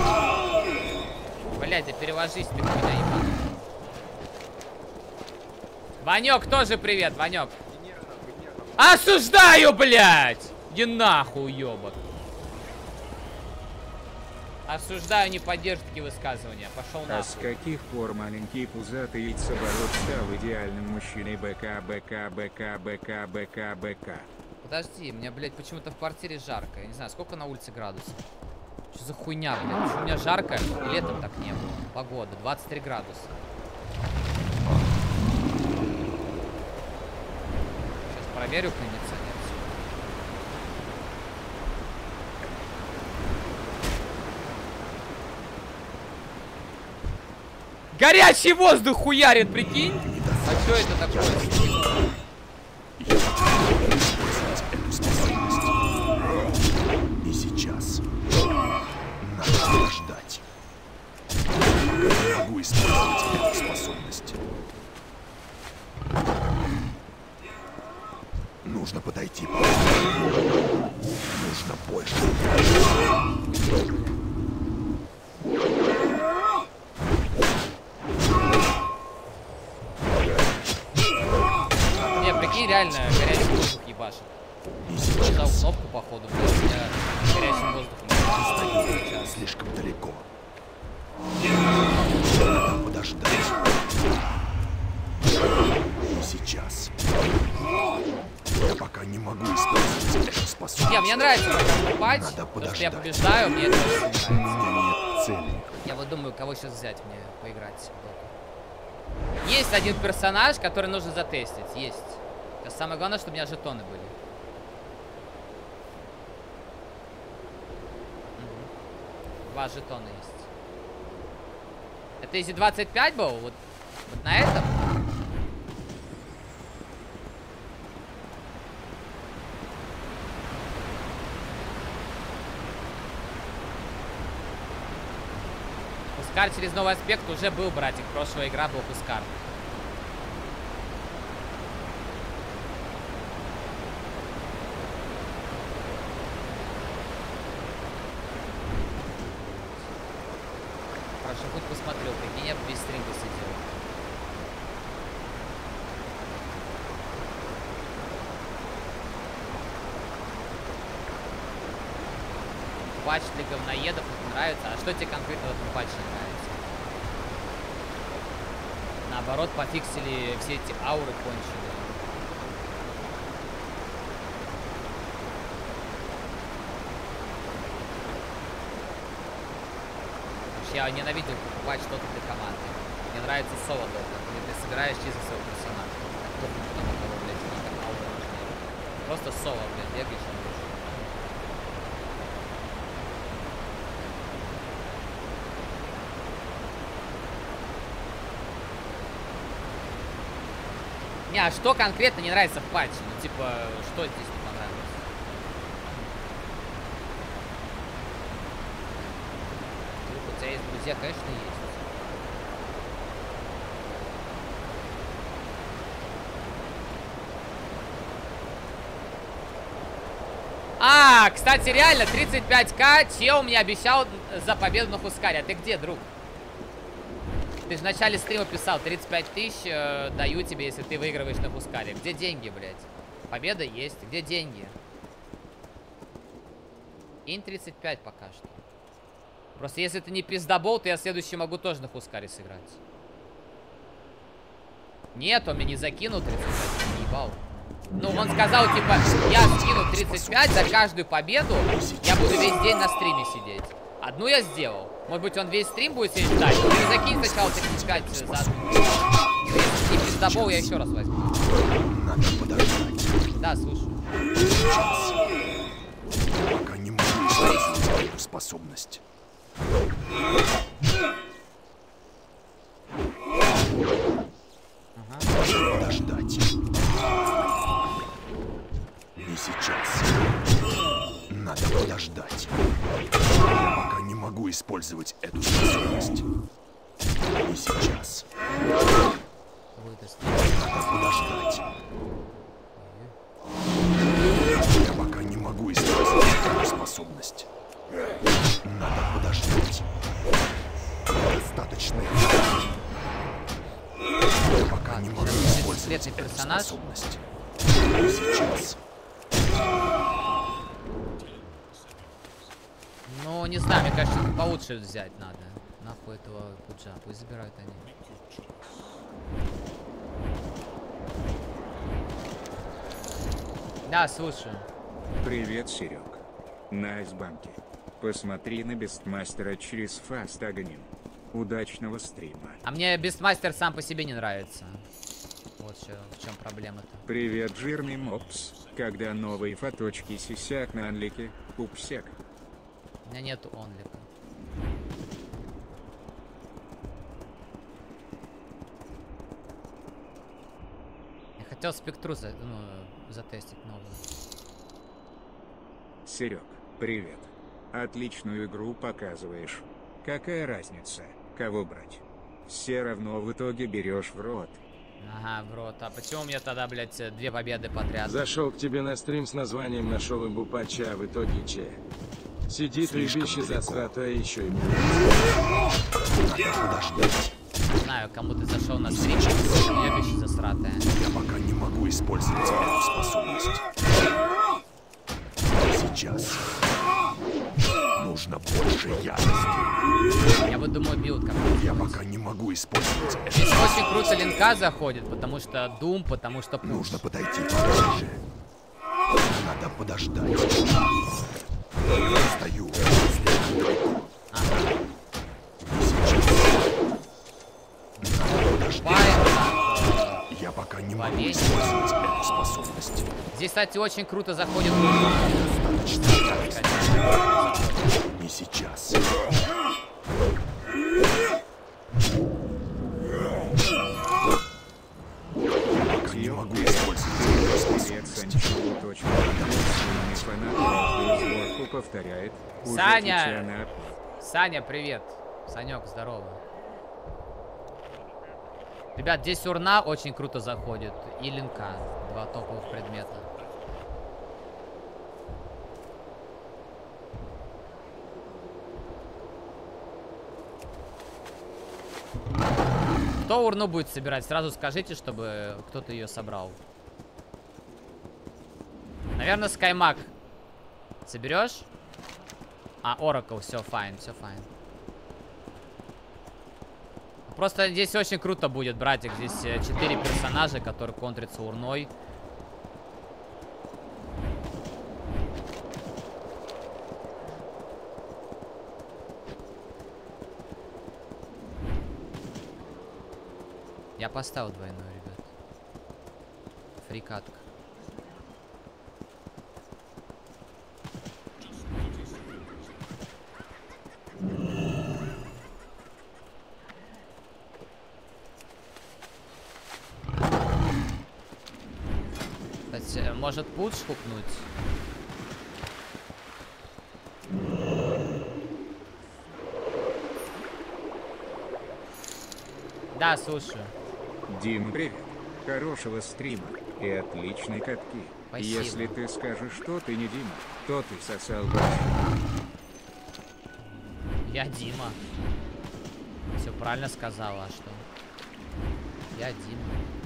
Блядь, да переложись, ты хуйня ебаная. Ванек тоже привет, Ванек. Осуждаю, блядь! Иди нахуй, ёбок. Осуждаю, не поддерживаю такие высказывания. Пошел
А с
нахуй.
каких пор маленький пузатый яйцебород стал идеальным мужчиной БК, БК, БК, БК, БК, БК?
Подожди, мне, блядь, почему-то в квартире жарко. Я не знаю, сколько на улице градусов. Что за хуйня, блядь? Почему у меня жарко, и летом так не было. Погода, двадцать три градуса. Сейчас проверю кондиционер. Горячий воздух хуярит, прикинь? А что это такое?
Эту способность. И сейчас надо подождать. Я не могу использовать эту способность. Нужно подойти поближе. Нужно больше.
Не, прикинь, реально горячий воздух ебашит. Нажал кнопку, походу, блядь, у меня горячим воздухом.
Слишком далеко. Надо подождать. И сейчас. Я пока не могу использовать эту способность.
Не, мне нравится покупать,
Надо
потому что я
подождать.
побеждаю, мне это очень
У
нравится.
меня нет цели.
Я вот думаю, кого сейчас взять мне поиграть. в доту. Есть один персонаж, который нужно затестить. Есть. Это самое главное, чтобы у меня жетоны были. Мгм. Два жетона есть. Это если двадцать пять был? Вот, вот на этом? Хускар через новый аспект уже был, братик. Прошлая игра был Хускар. Хорошо, хоть посмотрел, прикинь, я бы весь стрим посидел. Патч для говноедов не нравится. А что тебе конкретно в этом патче не нравится? Наоборот, пофиксили все эти ауры конченые. Я ненавидел покупать что-то для команды. Мне нравится соло дота, где ты собираешь чисто своего персонажа. Только потому, кого, блядь, надо аура важнее. Просто соло, блядь, бегаешь и будешь. Не, а что конкретно не нравится в патче? Ну, типа, что здесь не понравилось? Вдруг у тебя есть друзья, конечно, есть. А, кстати, реально, тридцать пять ка чел мне обещал за победу на Хускаре. А ты где, друг? Ты же в начале стрима писал, тридцать пять тысяч э, даю тебе, если ты выигрываешь на Хускаре. Где деньги, блядь? Победа есть. Где деньги? Инь тридцать пять пока что. Просто если ты не пиздобол, то я следующий могу тоже на Хускаре сыграть. Нет, он мне не закинул тридцать пять, не ебал. Ну, он сказал, типа, я скину тридцать пять за каждую победу, я буду весь день на стриме сидеть. Одну я сделал. Может быть, он весь стрим будет сидеть ждать. Ты закинь сначала тридцать пять за одну. Если не пиздобол, я еще раз возьму.
Надо подождать.
Да, слушаю.
Сейчас. Я пока не могу использовать эту способность. Надо подождать. И сейчас. Надо подождать. Я пока не могу использовать эту способность. И сейчас. Надо подождать. Я пока не могу использовать эту способность. Надо подождать. Достаточно. Я пока не могу использовать эту способность. И сейчас.
Ну, не знаю, мне кажется, получше взять надо. Нахуй этого пуджа, пусть забирают они. Да, слушаю.
Привет, Серег. На айсбанке. Посмотри на Бестмастера через Фаст Агоним. Удачного стрима.
А мне Бестмастер сам по себе не нравится. Вот чё, в чем проблема-то.
Привет, жирный мопс. Когда новые фоточки сисяк на анлике? Пупсек.
У меня нету онлика. Я хотел спектру за, ну, затестить новую.
Серег, привет. Отличную игру показываешь. Какая разница, кого брать? Все равно в итоге берешь в рот.
Ага, в рот. А почему у меня тогда, блядь, две победы подряд?
Зашел к тебе на стрим с названием «Нашел имбу патча», а в итоге че? Сидит ребище засрато, а еще и
Подождать.
знаю, кому ты зашел на стрим, ебище засратая.
Я пока не могу использовать эту способность. Сейчас. Нужно больше ярости.
Я вот думаю, билд какой-то.
Я пока не могу использовать это.
Здесь очень круто линка заходит, потому что Doom, потому что пуш.
Нужно подойти поближе. Надо подождать. Я стою.
Ага.
Я пока не могу
Повесь.
использовать эту способность.
Здесь, кстати, очень круто заходит.
Не сейчас. Я пока не могу использовать эту способность.
Повторяет.
Саня! Саня, привет. Санек, здорово. Ребят, здесь урна очень круто заходит. И линка. Два топовых предмета. Кто урну будет собирать? Сразу скажите, чтобы кто-то ее собрал. Наверное, Скаймак. Соберешь? А, Oracle, все, файн, все файн. Просто здесь очень круто будет, братик. Здесь четыре персонажа, которые контрятся урной. Я поставил двойную, ребят. Фрикатка. Кстати, может путь хукнуть? Да, слушаю.
Дим, привет. Хорошего стрима и отличной катки.
Спасибо.
Если ты скажешь, что ты не Дима, то ты сосал больше.
Я Дима. Все правильно сказала, а что? Я Дима.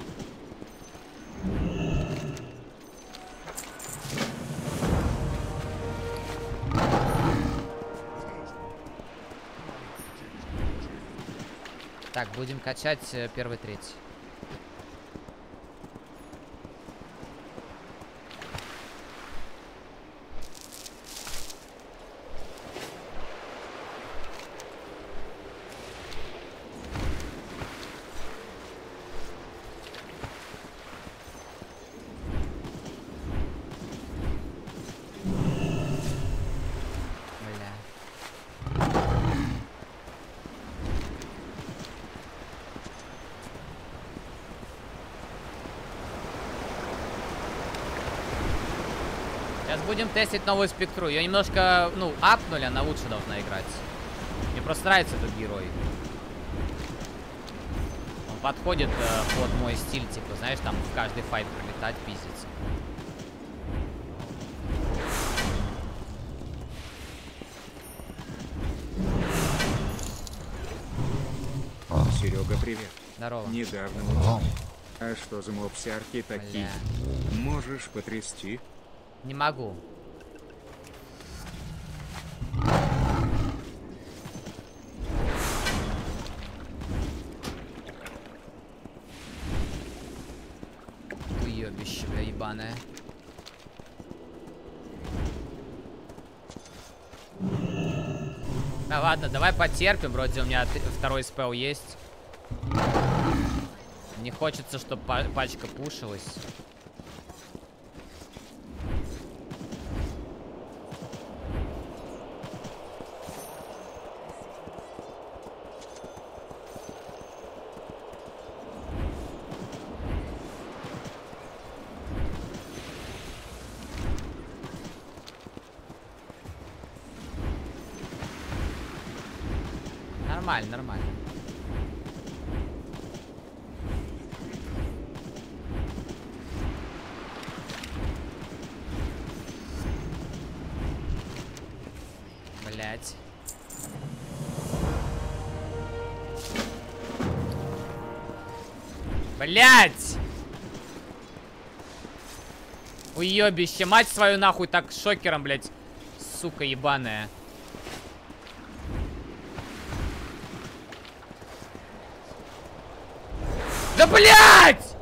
Так, будем качать э, первый, третий. Сейчас будем тестить новую спектру. Ее немножко, ну, апнули, она лучше должна играть. Мне просто нравится этот герой. Он подходит э, под мой стиль, типа, знаешь, там в каждый файт пролетать, пиздиться.
Серега, привет.
Здорово.
Недавно узнал. А что за мопсярки такие?
Бля.
Можешь потрясти?
Не могу. ебаная. Да ладно, давай потерпим. Вроде у меня второй спел есть. Не хочется, чтобы пачка пушилась. Нормально, нормально. Блять. Блять! Уебище, мать свою нахуй так шокером, блять. Сука ебаная. Да блять!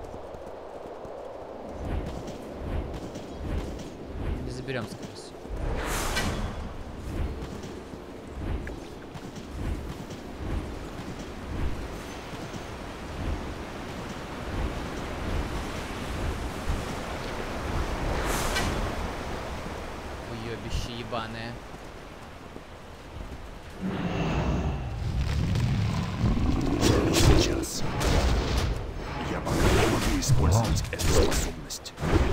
Не заберем скорость. Уебище ебаное.
Сейчас. Я пока не могу использовать эту способность.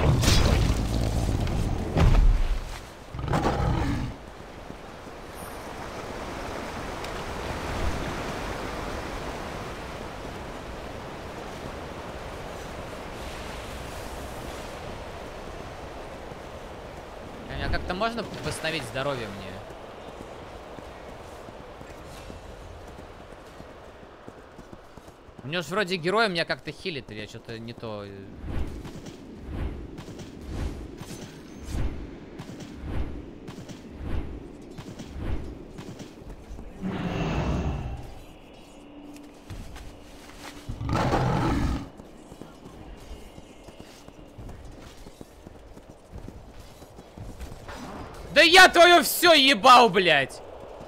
А как-то можно восстановить здоровье мне? У него же вроде герой меня как-то хилит, или я что-то не то. Да я твое все ебал, блядь!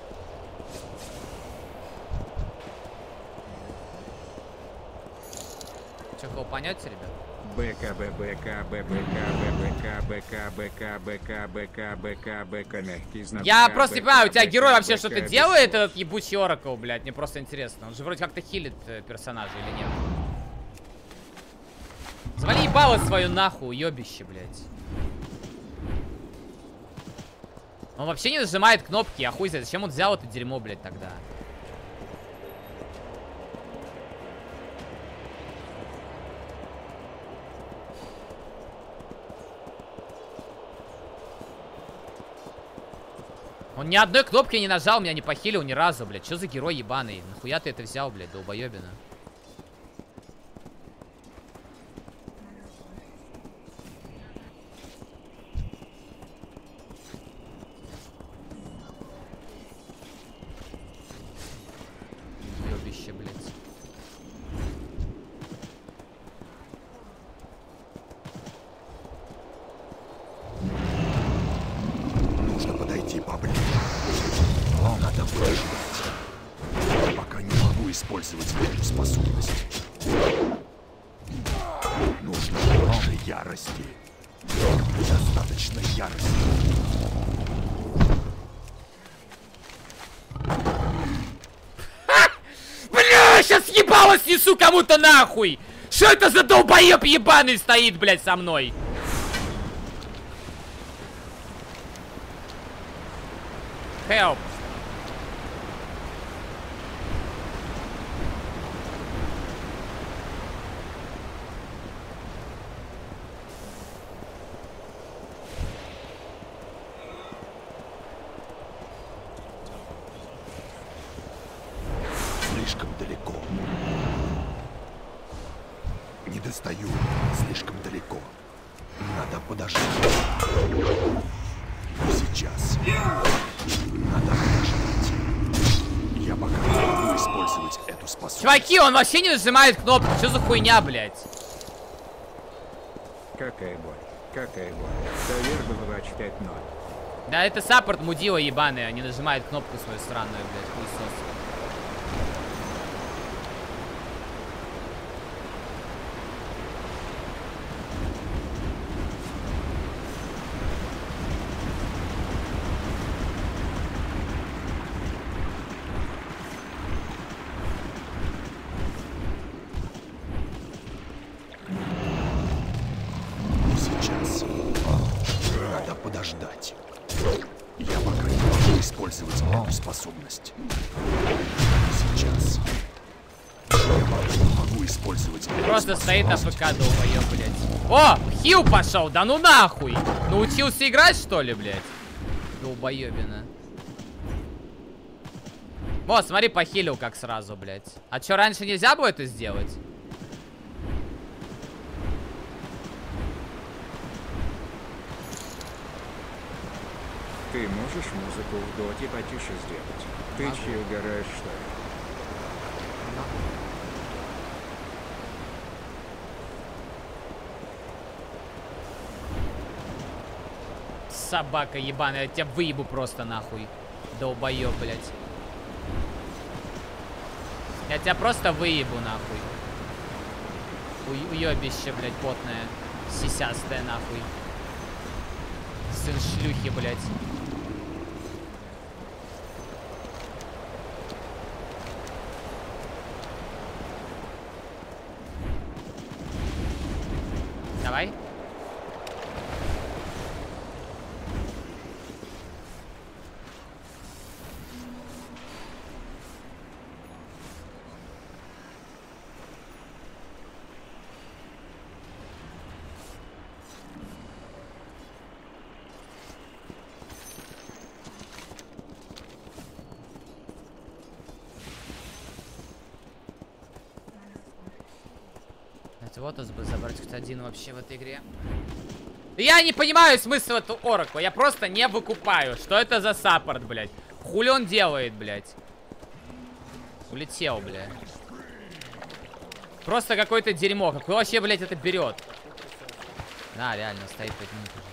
Чего, понятия, ребят?
БК, БК, БК, БК, БК, БК, БК, БК, БК, мягкий знак.
Я просто не понимаю, у тебя герой вообще что-то делает, этот ебучий Оракл, блядь? Мне просто интересно. Он же вроде как-то хилит персонажа или нет? Завали ебало свою нахуй, ёбище, блядь. Он вообще не нажимает кнопки, а хуй знает, зачем он взял это дерьмо, блядь, тогда? Он ни одной кнопки не нажал, меня не похилил ни разу, блядь. Что за герой ебаный? Нахуя ты это взял, блядь, долбоебина? Ёбище, блядь.
Нужно подойти поближе. Надо выждать. Я пока не могу использовать эту способность. Нужно больше ярости. Достаточно ярости.
Бля, сейчас ебало снесу кому-то нахуй! Что это за долбоеб ебаный стоит, блядь, со мной? Help.
Слишком далеко. Не достаю. Слишком далеко. Надо подождать. Сейчас. Надо подождать. Я пока не могу использовать эту способность.
Чуваки, он вообще не нажимает кнопку. Что за хуйня, блядь?
Какая боль. Какая боль. Довер Overwatch пять ноль.
Да это саппорт мудила ебаный, не нажимает кнопку свою сраную, блядь, хуесос.
Сейчас. Надо подождать. Я пока не могу использовать эту способность. Сейчас. Я пока не могу использовать эту
Просто стоит на
способность.
ПК, долбоёб, блядь. О, хил пошел, да ну нахуй. Научился играть, что ли, блядь? Долбоёбина. Вот, смотри, похилил как сразу, блядь. А чё, раньше нельзя было это сделать?
Ты можешь музыку в доте потише сделать? Ты
Могу.
че угораешь, что ли?
Собака ебаная, я тебя выебу просто нахуй. Долбоёб, блядь. Я тебя просто выебу нахуй. У уёбище, блядь, потное. Сисястое нахуй. Сын шлюхи, блядь. Давай. Вот бы забрать хоть один вообще в этой игре. Я не понимаю смысл этого оракла. Я просто не выкупаю. Что это за саппорт, блядь? Хули он делает, блядь? Улетел, блядь. Просто какое-то дерьмо. Какой вообще, блядь, это берет? Да, реально, стоит пять минут уже.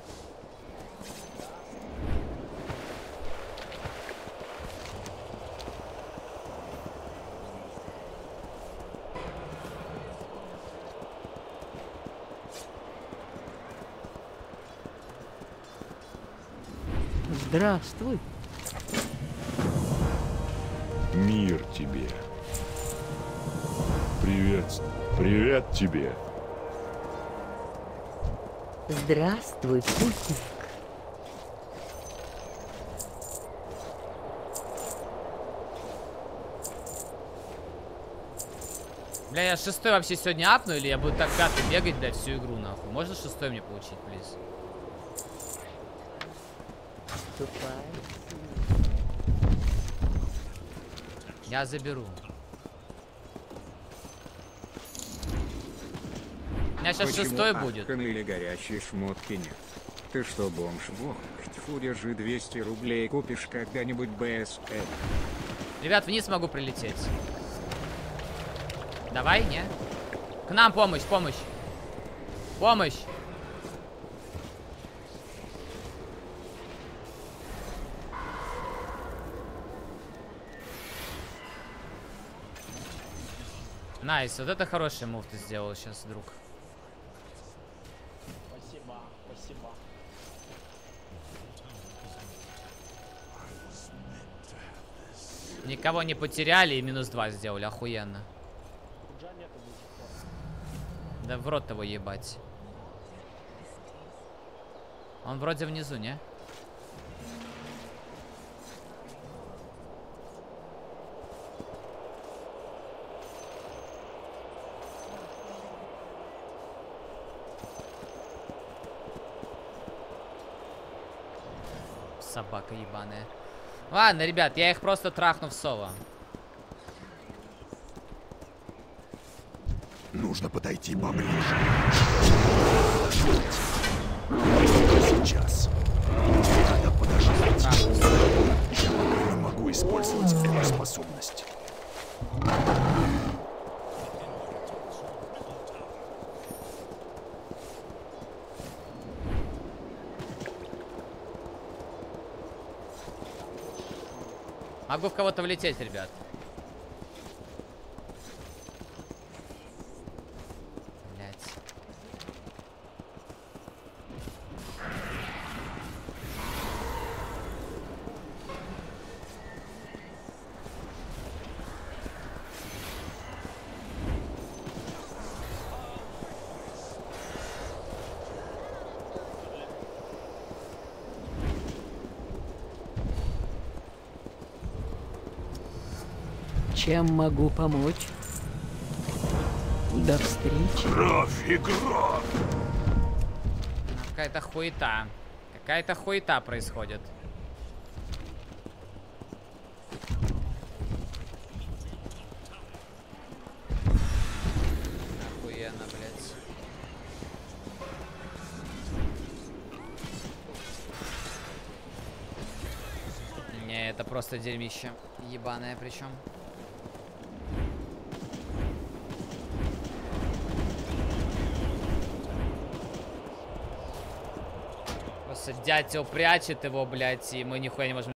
Здравствуй.
Мир тебе. Привет. Привет тебе.
Здравствуй, путник.
Бля, я шестой вообще сегодня апну, или я буду так гады бегать, блядь, всю игру, нахуй? Можно шестой мне получить, плиз? Я заберу. У меня сейчас
Почему
шестой будет.
Аркан или горячие шмотки нет? Ты что, бомж? Бог, фу, держи двести рублей, купишь когда-нибудь бэ эс эл.
Ребят, вниз могу прилететь. Давай, не? К нам помощь, помощь. Помощь. Найс, вот это хороший мув ты сделал сейчас, друг.
Спасибо, спасибо.
Никого не потеряли и минус два сделали, охуенно. Да в рот его ебать. Он вроде внизу, не? Собака ебаная. Ладно, ребят, я их просто трахну в соло.
Нужно подойти поближе. Сейчас. Надо подождать. Я пока не могу использовать эту способность.
Могу в кого-то влететь, ребят. Блять.
Чем могу помочь? До встречи.
Кровь и гром!
Какая-то хуета. Какая-то хуета происходит. Охуенно, блядь. Не, это просто дерьмище. Ебаное причем. Просто дятел прячет его, блядь, и мы нихуя не можем